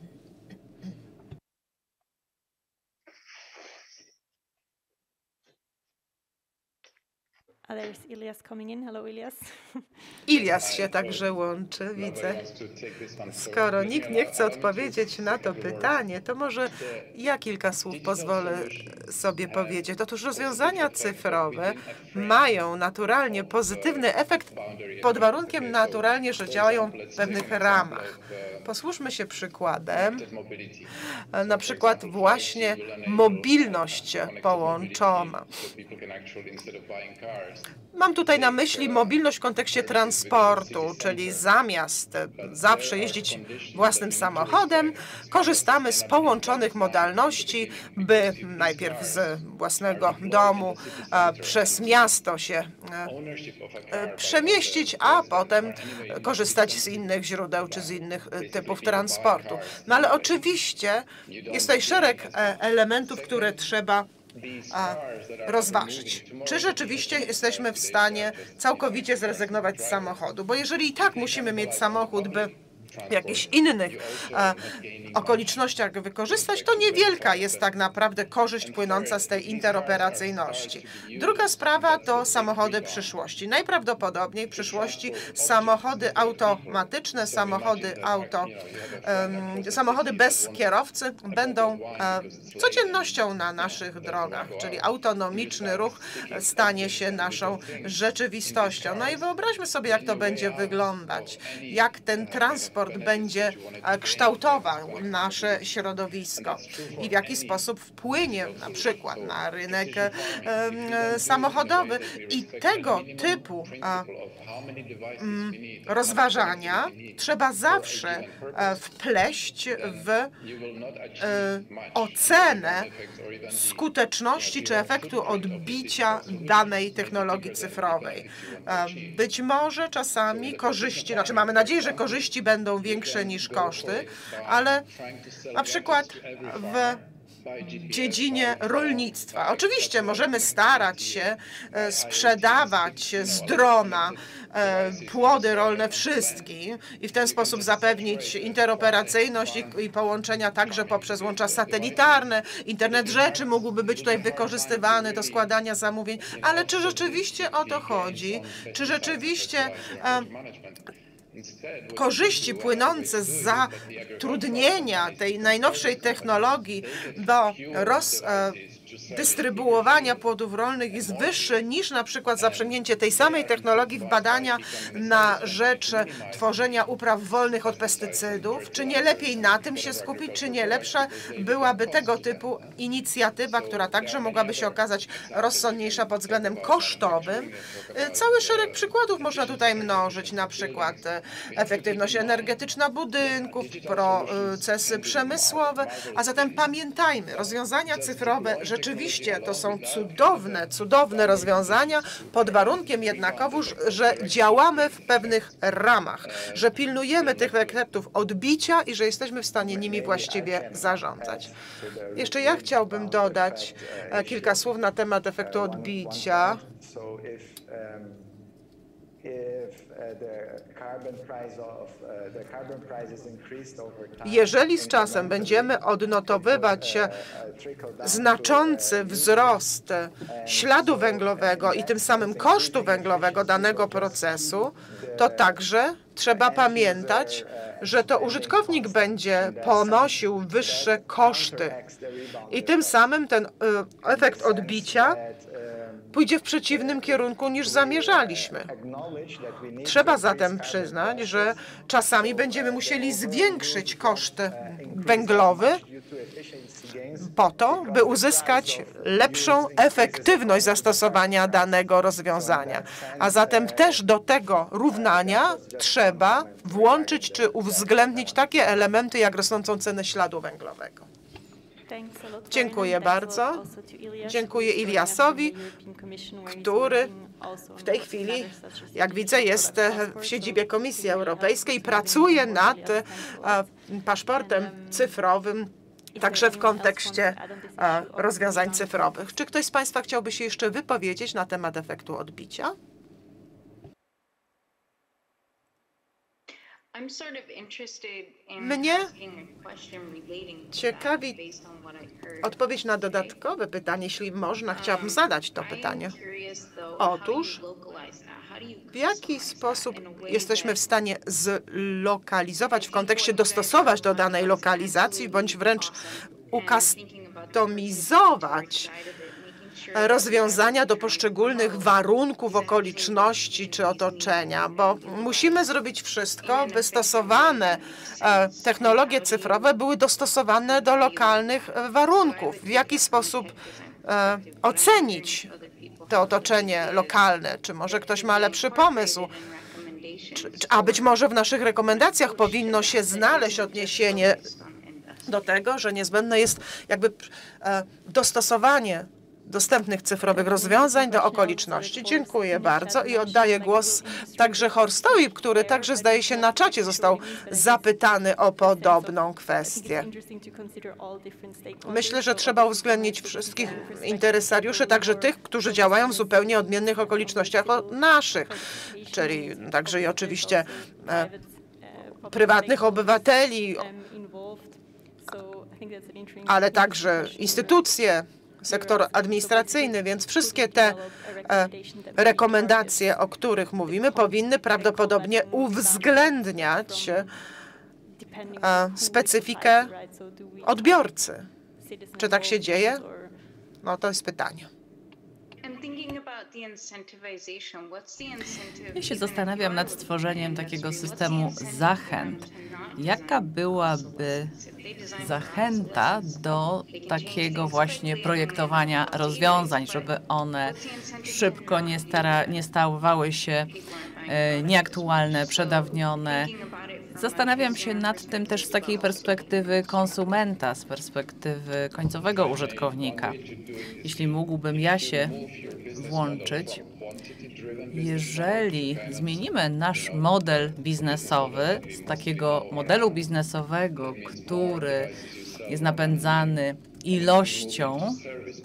Ilias się także łączy, widzę. Skoro nikt nie chce odpowiedzieć na to pytanie, to może ja kilka słów pozwolę sobie powiedzieć. Otóż rozwiązania cyfrowe mają naturalnie pozytywny efekt pod warunkiem naturalnie, że działają w pewnych ramach. Posłużmy się przykładem, na przykład właśnie mobilność połączona. Mam tutaj na myśli mobilność w kontekście transportu, czyli zamiast zawsze jeździć własnym samochodem, korzystamy z połączonych modalności, by najpierw z własnego domu przez miasto się przemieścić, a potem korzystać z innych źródeł czy z innych typów transportu. No ale oczywiście jest tutaj szereg elementów, które trzeba rozważyć. Czy rzeczywiście jesteśmy w stanie całkowicie zrezygnować z samochodu? Bo jeżeli i tak musimy mieć samochód, by w jakichś innych e, okolicznościach wykorzystać, to niewielka jest tak naprawdę korzyść płynąca z tej interoperacyjności. Druga sprawa to samochody przyszłości. Najprawdopodobniej w przyszłości samochody automatyczne, samochody auto, um, samochody bez kierowcy będą e, codziennością na naszych drogach, czyli autonomiczny ruch stanie się naszą rzeczywistością. No i wyobraźmy sobie, jak to będzie wyglądać, jak ten transport będzie kształtował nasze środowisko i w jaki sposób wpłynie na przykład na rynek um, samochodowy. I tego typu um, rozważania trzeba zawsze wpleść w e, ocenę skuteczności czy efektu odbicia danej technologii cyfrowej. Być może czasami korzyści, znaczy mamy nadzieję, że korzyści będą większe niż koszty, ale na przykład w dziedzinie rolnictwa. Oczywiście możemy starać się sprzedawać z drona płody rolne wszystkim i w ten sposób zapewnić interoperacyjność i, i połączenia także poprzez łącza satelitarne. Internet rzeczy mógłby być tutaj wykorzystywany do składania zamówień, ale czy rzeczywiście o to chodzi? Czy rzeczywiście e, korzyści płynące z zatrudnienia tej najnowszej technologii do rozdystrybuowania płodów rolnych jest wyższy niż na przykład zaprzęgnięcie tej samej technologii w badania na rzecz tworzenia upraw wolnych od pestycydów? Czy nie lepiej na tym się skupić, czy nie lepsza byłaby tego typu inicjatywa, która także mogłaby się okazać rozsądniejsza pod względem kosztowym? Cały szereg przykładów można tutaj mnożyć, na przykład efektywność energetyczna budynków, procesy przemysłowe, a zatem pamiętajmy, rozwiązania cyfrowe rzeczywiście to są cudowne, cudowne rozwiązania, pod warunkiem jednakowoż, że działamy w pewnych ramach, że pilnujemy tych efektów odbicia i że jesteśmy w stanie nimi właściwie zarządzać. Jeszcze ja chciałbym dodać kilka słów na temat efektu odbicia. Jeżeli z czasem będziemy odnotowywać znaczący wzrost śladu węglowego i tym samym kosztu węglowego danego procesu, to także trzeba pamiętać, że to użytkownik będzie ponosił wyższe koszty i tym samym ten efekt odbicia pójdzie w przeciwnym kierunku niż zamierzaliśmy. Trzeba zatem przyznać, że czasami będziemy musieli zwiększyć koszt węglowy po to, by uzyskać lepszą efektywność zastosowania danego rozwiązania. A zatem też do tego równania trzeba włączyć czy uwzględnić takie elementy jak rosnącą cenę śladu węglowego. Dziękuję bardzo. Dziękuję Iliasowi, który w tej chwili, jak widzę, jest w siedzibie Komisji Europejskiej i pracuje nad paszportem cyfrowym, także w kontekście rozwiązań cyfrowych. Czy ktoś z Państwa chciałby się jeszcze wypowiedzieć na temat efektu odbicia? Mnie ciekawi odpowiedź na dodatkowe pytanie, jeśli można, chciałabym zadać to pytanie. Otóż, w jaki sposób jesteśmy w stanie zlokalizować, w kontekście dostosować do danej lokalizacji, bądź wręcz ukustomizować rozwiązania do poszczególnych warunków, okoliczności czy otoczenia, bo musimy zrobić wszystko, by stosowane technologie cyfrowe były dostosowane do lokalnych warunków. W jaki sposób ocenić to otoczenie lokalne? Czy może ktoś ma lepszy pomysł? Czy, a być może w naszych rekomendacjach powinno się znaleźć odniesienie do tego, że niezbędne jest jakby dostosowanie dostępnych cyfrowych rozwiązań do okoliczności. Dziękuję bardzo i oddaję głos także Horstowi, który także zdaje się na czacie został zapytany o podobną kwestię. Myślę, że trzeba uwzględnić wszystkich interesariuszy, także tych, którzy działają w zupełnie odmiennych okolicznościach od naszych, czyli także i oczywiście prywatnych obywateli, ale także instytucje, sektor administracyjny, więc wszystkie te e, rekomendacje, o których mówimy, powinny prawdopodobnie uwzględniać e, specyfikę odbiorcy. Czy tak się dzieje? No to jest pytanie. Ja się zastanawiam nad stworzeniem takiego systemu zachęt. Jaka byłaby zachęta do takiego właśnie projektowania rozwiązań, żeby one szybko nie, stara, nie stawały się e, nieaktualne, przedawnione? Zastanawiam się nad tym też z takiej perspektywy konsumenta, z perspektywy końcowego użytkownika. Jeśli mógłbym ja się włączyć, jeżeli zmienimy nasz model biznesowy z takiego modelu biznesowego, który jest napędzany ilością,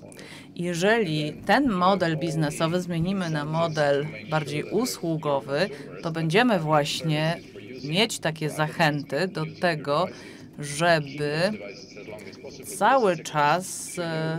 jeżeli ten model biznesowy zmienimy na model bardziej usługowy, to będziemy właśnie mieć takie zachęty do tego, żeby cały czas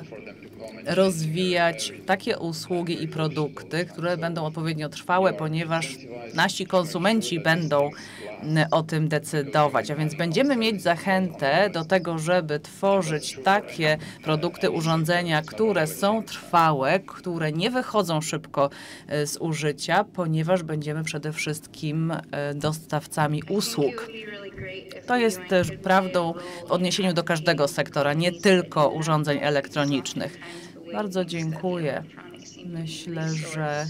rozwijać takie usługi i produkty, które będą odpowiednio trwałe, ponieważ nasi konsumenci będą o tym decydować. A więc będziemy mieć zachętę do tego, żeby tworzyć takie produkty, urządzenia, które są trwałe, które nie wychodzą szybko z użycia, ponieważ będziemy przede wszystkim dostawcami usług. To jest też prawdą w odniesieniu do każdego sektora, nie tylko urządzeń elektronicznych. Bardzo dziękuję. Myślę, że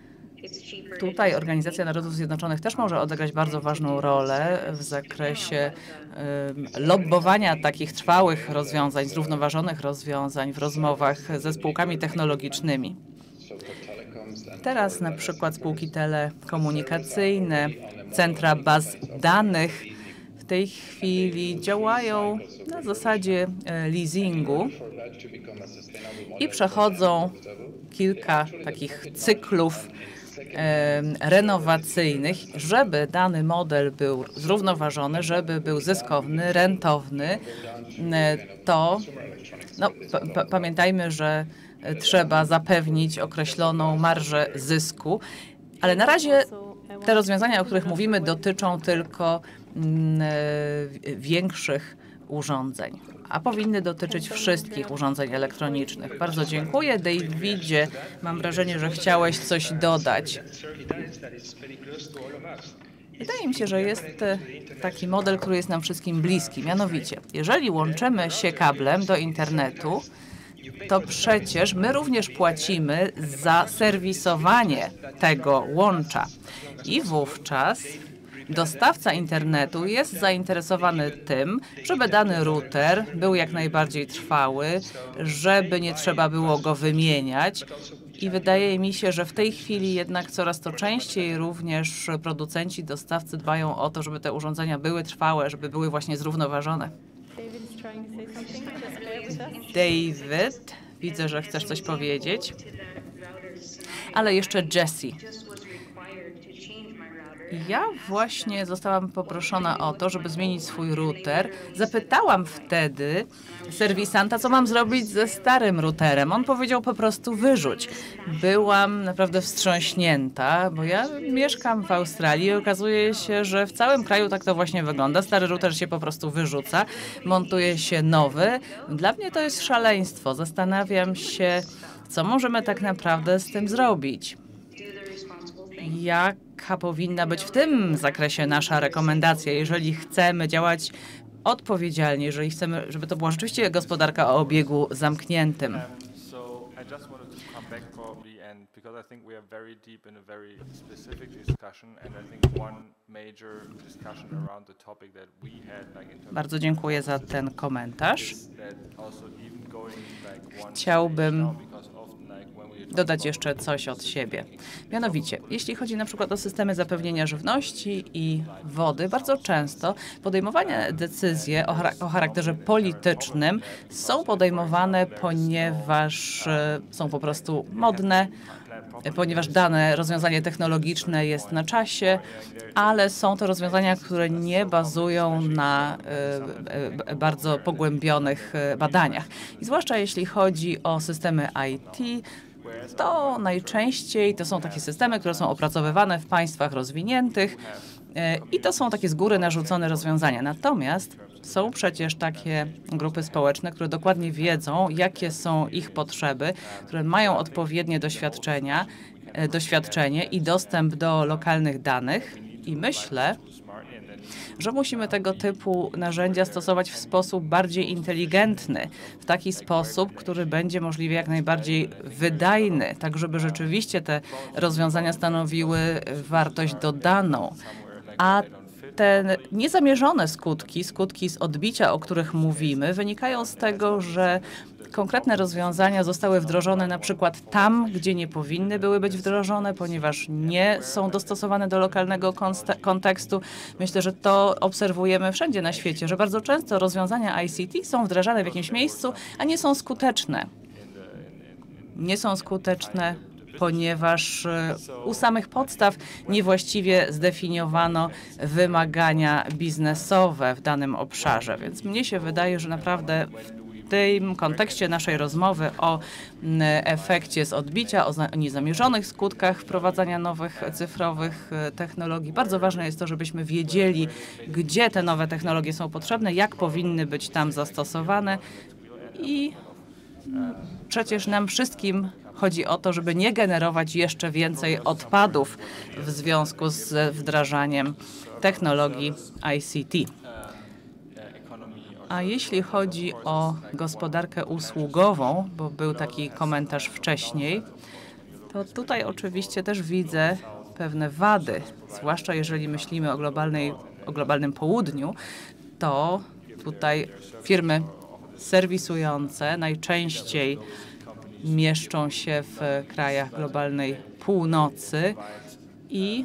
tutaj Organizacja Narodów Zjednoczonych też może odegrać bardzo ważną rolę w zakresie um, lobbowania takich trwałych rozwiązań, zrównoważonych rozwiązań w rozmowach ze spółkami technologicznymi. Teraz na przykład spółki telekomunikacyjne, centra baz danych w tej chwili działają na zasadzie leasingu i przechodzą kilka takich cyklów renowacyjnych, żeby dany model był zrównoważony, żeby był zyskowny, rentowny, to no, pa pamiętajmy, że trzeba zapewnić określoną marżę zysku, ale na razie te rozwiązania, o których mówimy, dotyczą tylko większych urządzeń, a powinny dotyczyć wszystkich urządzeń elektronicznych. Bardzo dziękuję. Davidzie, mam wrażenie, że chciałeś coś dodać. Wydaje mi się, że jest taki model, który jest nam wszystkim bliski. Mianowicie, jeżeli łączymy się kablem do internetu, to przecież my również płacimy za serwisowanie tego łącza. I wówczas dostawca internetu jest zainteresowany tym, żeby dany router był jak najbardziej trwały, żeby nie trzeba było go wymieniać. I wydaje mi się, że w tej chwili jednak coraz to częściej również producenci, dostawcy dbają o to, żeby te urządzenia były trwałe, żeby były właśnie zrównoważone. David, widzę, że chcesz coś powiedzieć, ale jeszcze Jessie. Ja właśnie zostałam poproszona o to, żeby zmienić swój router. Zapytałam wtedy serwisanta, co mam zrobić ze starym routerem. On powiedział po prostu wyrzuć. Byłam naprawdę wstrząśnięta, bo ja mieszkam w Australii i okazuje się, że w całym kraju tak to właśnie wygląda. Stary router się po prostu wyrzuca, montuje się nowy. Dla mnie to jest szaleństwo. Zastanawiam się, co możemy tak naprawdę z tym zrobić. Jaka powinna być w tym zakresie nasza rekomendacja, jeżeli chcemy działać odpowiedzialnie, jeżeli chcemy, żeby to była rzeczywiście gospodarka o obiegu zamkniętym? Bardzo dziękuję za ten komentarz. Chciałbym dodać jeszcze coś od siebie. Mianowicie, jeśli chodzi na przykład o systemy zapewnienia żywności i wody, bardzo często podejmowane decyzje o, char o charakterze politycznym są podejmowane, ponieważ są po prostu modne, ponieważ dane rozwiązanie technologiczne jest na czasie, ale są to rozwiązania, które nie bazują na bardzo pogłębionych badaniach. I zwłaszcza jeśli chodzi o systemy I T, to najczęściej to są takie systemy, które są opracowywane w państwach rozwiniętych i to są takie z góry narzucone rozwiązania. Natomiast są przecież takie grupy społeczne, które dokładnie wiedzą, jakie są ich potrzeby, które mają odpowiednie doświadczenia, doświadczenie i dostęp do lokalnych danych. I myślę, że musimy tego typu narzędzia stosować w sposób bardziej inteligentny, w taki sposób, który będzie możliwie jak najbardziej wydajny, tak żeby rzeczywiście te rozwiązania stanowiły wartość dodaną. A te niezamierzone skutki, skutki z odbicia, o których mówimy, wynikają z tego, że konkretne rozwiązania zostały wdrożone na przykład tam, gdzie nie powinny były być wdrożone, ponieważ nie są dostosowane do lokalnego kontekstu. Myślę, że to obserwujemy wszędzie na świecie, że bardzo często rozwiązania I C T są wdrażane w jakimś miejscu, a nie są skuteczne. Nie są skuteczne, ponieważ u samych podstaw niewłaściwie zdefiniowano wymagania biznesowe w danym obszarze. Więc mnie się wydaje, że naprawdę w tym kontekście naszej rozmowy o efekcie z odbicia, o niezamierzonych skutkach wprowadzania nowych cyfrowych technologii, bardzo ważne jest to, żebyśmy wiedzieli, gdzie te nowe technologie są potrzebne, jak powinny być tam zastosowane i przecież nam wszystkim chodzi o to, żeby nie generować jeszcze więcej odpadów w związku z wdrażaniem technologii I C T. A jeśli chodzi o gospodarkę usługową, bo był taki komentarz wcześniej, to tutaj oczywiście też widzę pewne wady, zwłaszcza jeżeli myślimy o, globalnej, o globalnym południu, to tutaj firmy serwisujące najczęściej mieszczą się w krajach globalnej północy i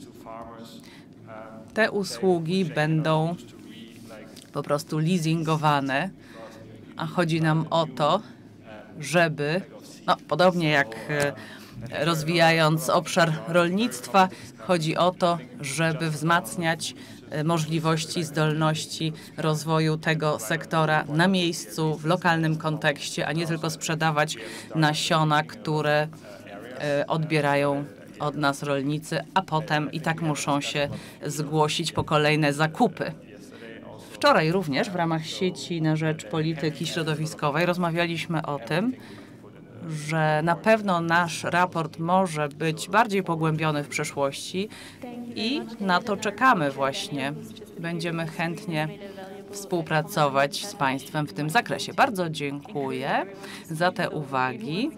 te usługi będą po prostu leasingowane, a chodzi nam o to, żeby, no podobnie jak rozwijając obszar rolnictwa, chodzi o to, żeby wzmacniać możliwości, zdolności rozwoju tego sektora na miejscu, w lokalnym kontekście, a nie tylko sprzedawać nasiona, które odbierają od nas rolnicy, a potem i tak muszą się zgłosić po kolejne zakupy. Wczoraj również w ramach sieci na rzecz polityki środowiskowej rozmawialiśmy o tym, że na pewno nasz raport może być bardziej pogłębiony w przyszłości i na to czekamy właśnie. Będziemy chętnie współpracować z Państwem w tym zakresie. Bardzo dziękuję za te uwagi.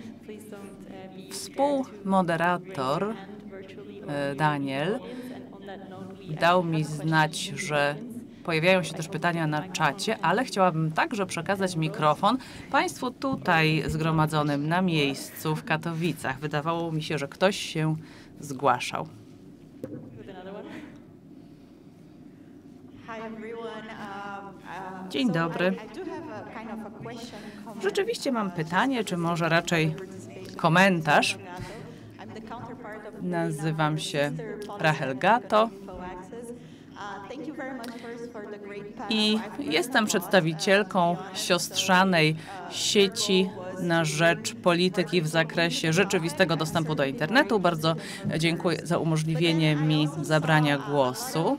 Współmoderator Daniel dał mi znać, że pojawiają się też pytania na czacie, ale chciałabym także przekazać mikrofon Państwu tutaj zgromadzonym na miejscu w Katowicach. Wydawało mi się, że ktoś się zgłaszał. Dzień dobry. Rzeczywiście mam pytanie, czy może raczej komentarz. Nazywam się Rachel Gatto i jestem przedstawicielką siostrzanej sieci na rzecz polityki w zakresie rzeczywistego dostępu do internetu. Bardzo dziękuję za umożliwienie mi zabrania głosu.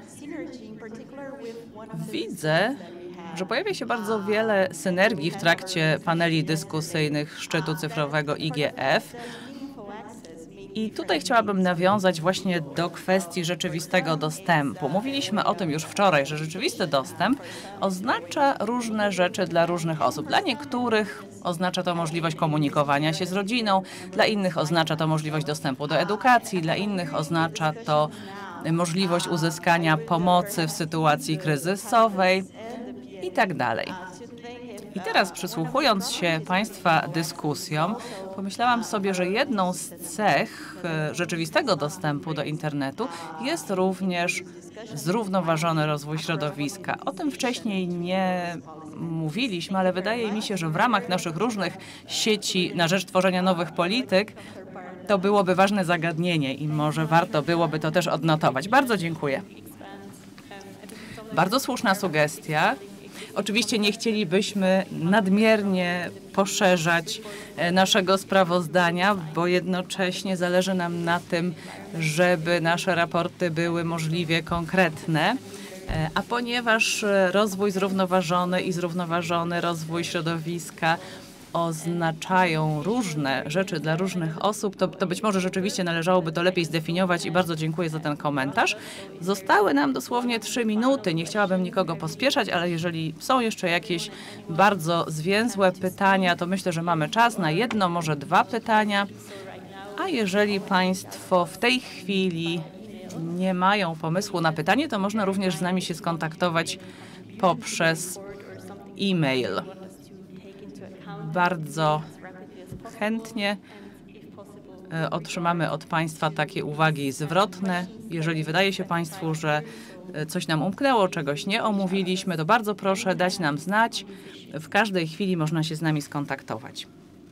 Widzę, że pojawia się bardzo wiele synergii w trakcie paneli dyskusyjnych szczytu cyfrowego I G F. I tutaj chciałabym nawiązać właśnie do kwestii rzeczywistego dostępu. Mówiliśmy o tym już wczoraj, że rzeczywisty dostęp oznacza różne rzeczy dla różnych osób. Dla niektórych oznacza to możliwość komunikowania się z rodziną, dla innych oznacza to możliwość dostępu do edukacji, dla innych oznacza to możliwość uzyskania pomocy w sytuacji kryzysowej i tak dalej. I teraz, przysłuchując się Państwa dyskusjom, pomyślałam sobie, że jedną z cech e, rzeczywistego dostępu do internetu jest również zrównoważony rozwój środowiska. O tym wcześniej nie mówiliśmy, ale wydaje mi się, że w ramach naszych różnych sieci na rzecz tworzenia nowych polityk to byłoby ważne zagadnienie i może warto byłoby to też odnotować. Bardzo dziękuję. Bardzo słuszna sugestia. Oczywiście nie chcielibyśmy nadmiernie poszerzać naszego sprawozdania, bo jednocześnie zależy nam na tym, żeby nasze raporty były możliwie konkretne. A ponieważ rozwój zrównoważony i zrównoważony rozwój środowiska oznaczają różne rzeczy dla różnych osób, to, to być może rzeczywiście należałoby to lepiej zdefiniować i bardzo dziękuję za ten komentarz. Zostały nam dosłownie trzy minuty. Nie chciałabym nikogo pospieszać, ale jeżeli są jeszcze jakieś bardzo zwięzłe pytania, to myślę, że mamy czas na jedno, może dwa pytania. A jeżeli Państwo w tej chwili nie mają pomysłu na pytanie, to można również z nami się skontaktować poprzez e-mail. Bardzo chętnie otrzymamy od Państwa takie uwagi zwrotne. Jeżeli wydaje się Państwu, że coś nam umknęło, czegoś nie omówiliśmy, to bardzo proszę dać nam znać. W każdej chwili można się z nami skontaktować.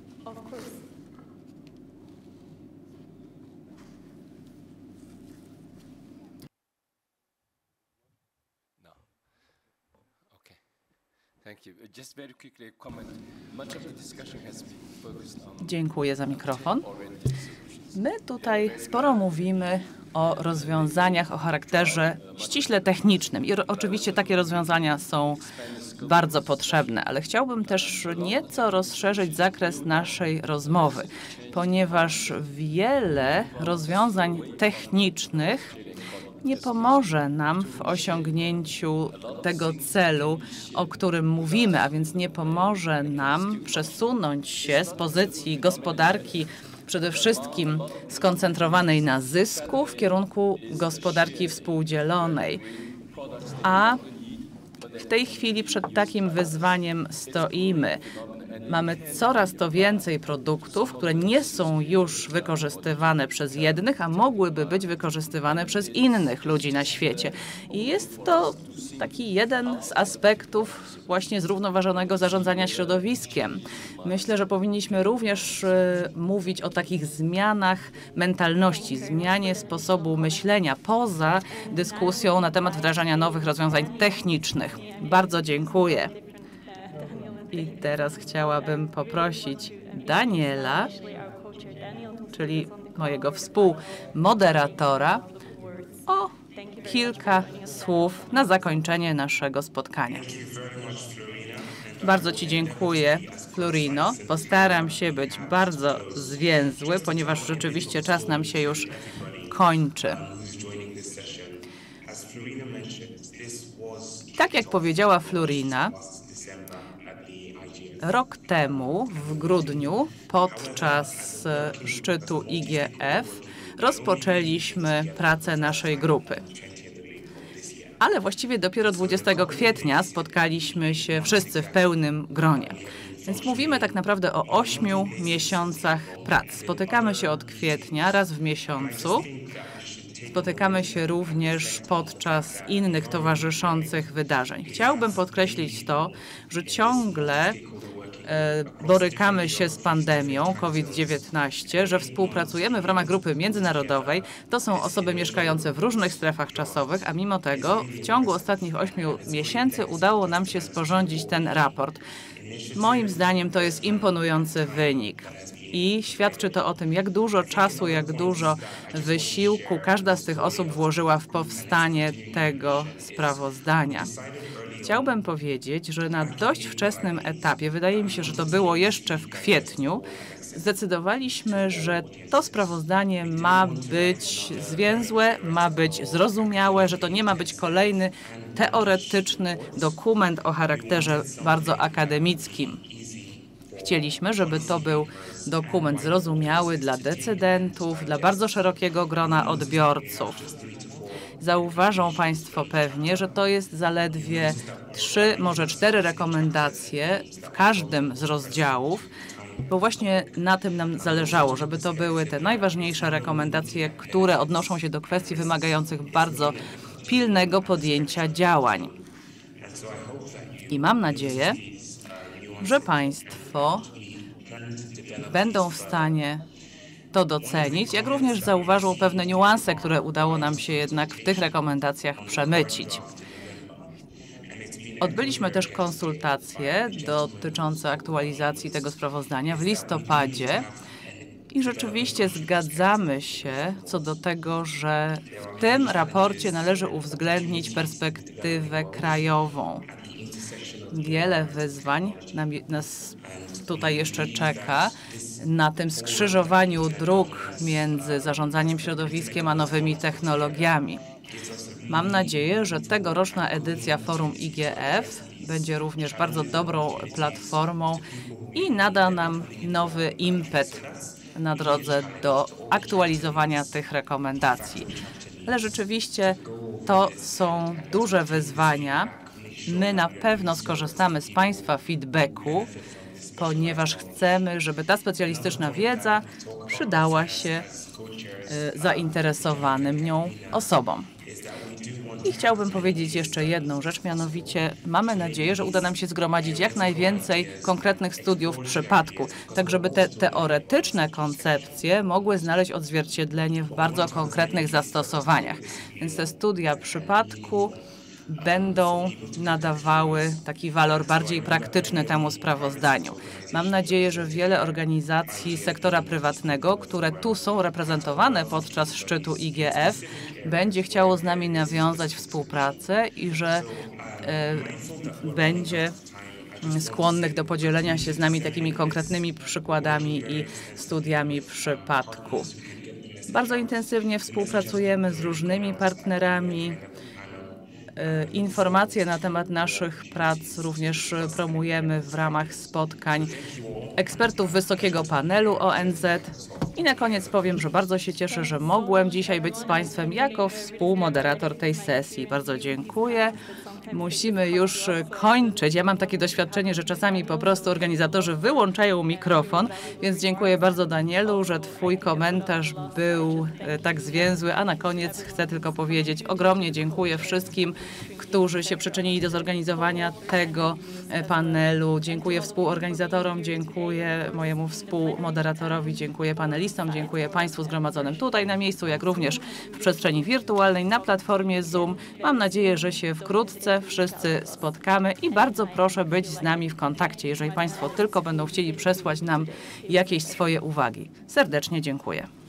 Dziękuję za mikrofon. My tutaj sporo mówimy o rozwiązaniach o charakterze ściśle technicznym i oczywiście takie rozwiązania są bardzo potrzebne, ale chciałbym też nieco rozszerzyć zakres naszej rozmowy, ponieważ wiele rozwiązań technicznych nie pomoże nam w osiągnięciu tego celu, o którym mówimy, a więc nie pomoże nam przesunąć się z pozycji gospodarki przede wszystkim skoncentrowanej na zysku w kierunku gospodarki współdzielonej. A w tej chwili przed takim wyzwaniem stoimy. Mamy coraz to więcej produktów, które nie są już wykorzystywane przez jednych, a mogłyby być wykorzystywane przez innych ludzi na świecie. I jest to taki jeden z aspektów właśnie zrównoważonego zarządzania środowiskiem. Myślę, że powinniśmy również y, mówić o takich zmianach mentalności, zmianie sposobu myślenia poza dyskusją na temat wdrażania nowych rozwiązań technicznych. Bardzo dziękuję. I teraz chciałabym poprosić Daniela, czyli mojego współmoderatora, o kilka słów na zakończenie naszego spotkania. Bardzo Ci dziękuję, Florino. Postaram się być bardzo zwięzły, ponieważ rzeczywiście czas nam się już kończy. Tak jak powiedziała Florina, rok temu, w grudniu, podczas szczytu I G F, rozpoczęliśmy pracę naszej grupy. Ale właściwie dopiero dwudziestego kwietnia spotkaliśmy się wszyscy w pełnym gronie. Więc mówimy tak naprawdę o ośmiu miesiącach prac. Spotykamy się od kwietnia raz w miesiącu. Spotykamy się również podczas innych towarzyszących wydarzeń. Chciałbym podkreślić to, że ciągle e, borykamy się z pandemią COVID dziewiętnaście, że współpracujemy w ramach grupy międzynarodowej. To są osoby mieszkające w różnych strefach czasowych, a mimo tego w ciągu ostatnich ośmiu miesięcy udało nam się sporządzić ten raport. Moim zdaniem to jest imponujący wynik. I świadczy to o tym, jak dużo czasu, jak dużo wysiłku każda z tych osób włożyła w powstanie tego sprawozdania. Chciałbym powiedzieć, że na dość wczesnym etapie, wydaje mi się, że to było jeszcze w kwietniu, zdecydowaliśmy, że to sprawozdanie ma być zwięzłe, ma być zrozumiałe, że to nie ma być kolejny teoretyczny dokument o charakterze bardzo akademickim. Chcieliśmy, żeby to był dokument zrozumiały dla decydentów, dla bardzo szerokiego grona odbiorców. Zauważą Państwo pewnie, że to jest zaledwie trzy, może cztery rekomendacje w każdym z rozdziałów, bo właśnie na tym nam zależało, żeby to były te najważniejsze rekomendacje, które odnoszą się do kwestii wymagających bardzo pilnego podjęcia działań. I mam nadzieję, że Państwo będą w stanie to docenić, jak również zauważą pewne niuanse, które udało nam się jednak w tych rekomendacjach przemycić. Odbyliśmy też konsultacje dotyczące aktualizacji tego sprawozdania w listopadzie i rzeczywiście zgadzamy się co do tego, że w tym raporcie należy uwzględnić perspektywę krajową. Wiele wyzwań nas tutaj jeszcze czeka na tym skrzyżowaniu dróg między zarządzaniem środowiskiem a nowymi technologiami. Mam nadzieję, że tegoroczna edycja Forum I G F będzie również bardzo dobrą platformą i nada nam nowy impet na drodze do aktualizowania tych rekomendacji. Ale rzeczywiście to są duże wyzwania. My na pewno skorzystamy z Państwa feedbacku, ponieważ chcemy, żeby ta specjalistyczna wiedza przydała się y, zainteresowanym nią osobom. I chciałbym powiedzieć jeszcze jedną rzecz, mianowicie mamy nadzieję, że uda nam się zgromadzić jak najwięcej konkretnych studiów przypadku, tak żeby te teoretyczne koncepcje mogły znaleźć odzwierciedlenie w bardzo konkretnych zastosowaniach. Więc te studia przypadku będą nadawały taki walor bardziej praktyczny temu sprawozdaniu. Mam nadzieję, że wiele organizacji sektora prywatnego, które tu są reprezentowane podczas szczytu I G F, będzie chciało z nami nawiązać współpracę i że y, będzie skłonnych do podzielenia się z nami takimi konkretnymi przykładami i studiami przypadku. Bardzo intensywnie współpracujemy z różnymi partnerami. Informacje na temat naszych prac również promujemy w ramach spotkań ekspertów wysokiego panelu O N Z. I na koniec powiem, że bardzo się cieszę, że mogłem dzisiaj być z Państwem jako współmoderator tej sesji. Bardzo dziękuję. Musimy już kończyć. Ja mam takie doświadczenie, że czasami po prostu organizatorzy wyłączają mikrofon, więc dziękuję bardzo Danielu, że Twój komentarz był tak zwięzły, a na koniec chcę tylko powiedzieć ogromnie dziękuję wszystkim, którzy się przyczynili do zorganizowania tego panelu. Dziękuję współorganizatorom, dziękuję mojemu współmoderatorowi, dziękuję panelistom, dziękuję Państwu zgromadzonym tutaj na miejscu, jak również w przestrzeni wirtualnej na platformie Zoom. Mam nadzieję, że się wkrótce wszyscy spotkamy i bardzo proszę być z nami w kontakcie, jeżeli Państwo tylko będą chcieli przesłać nam jakieś swoje uwagi. Serdecznie dziękuję.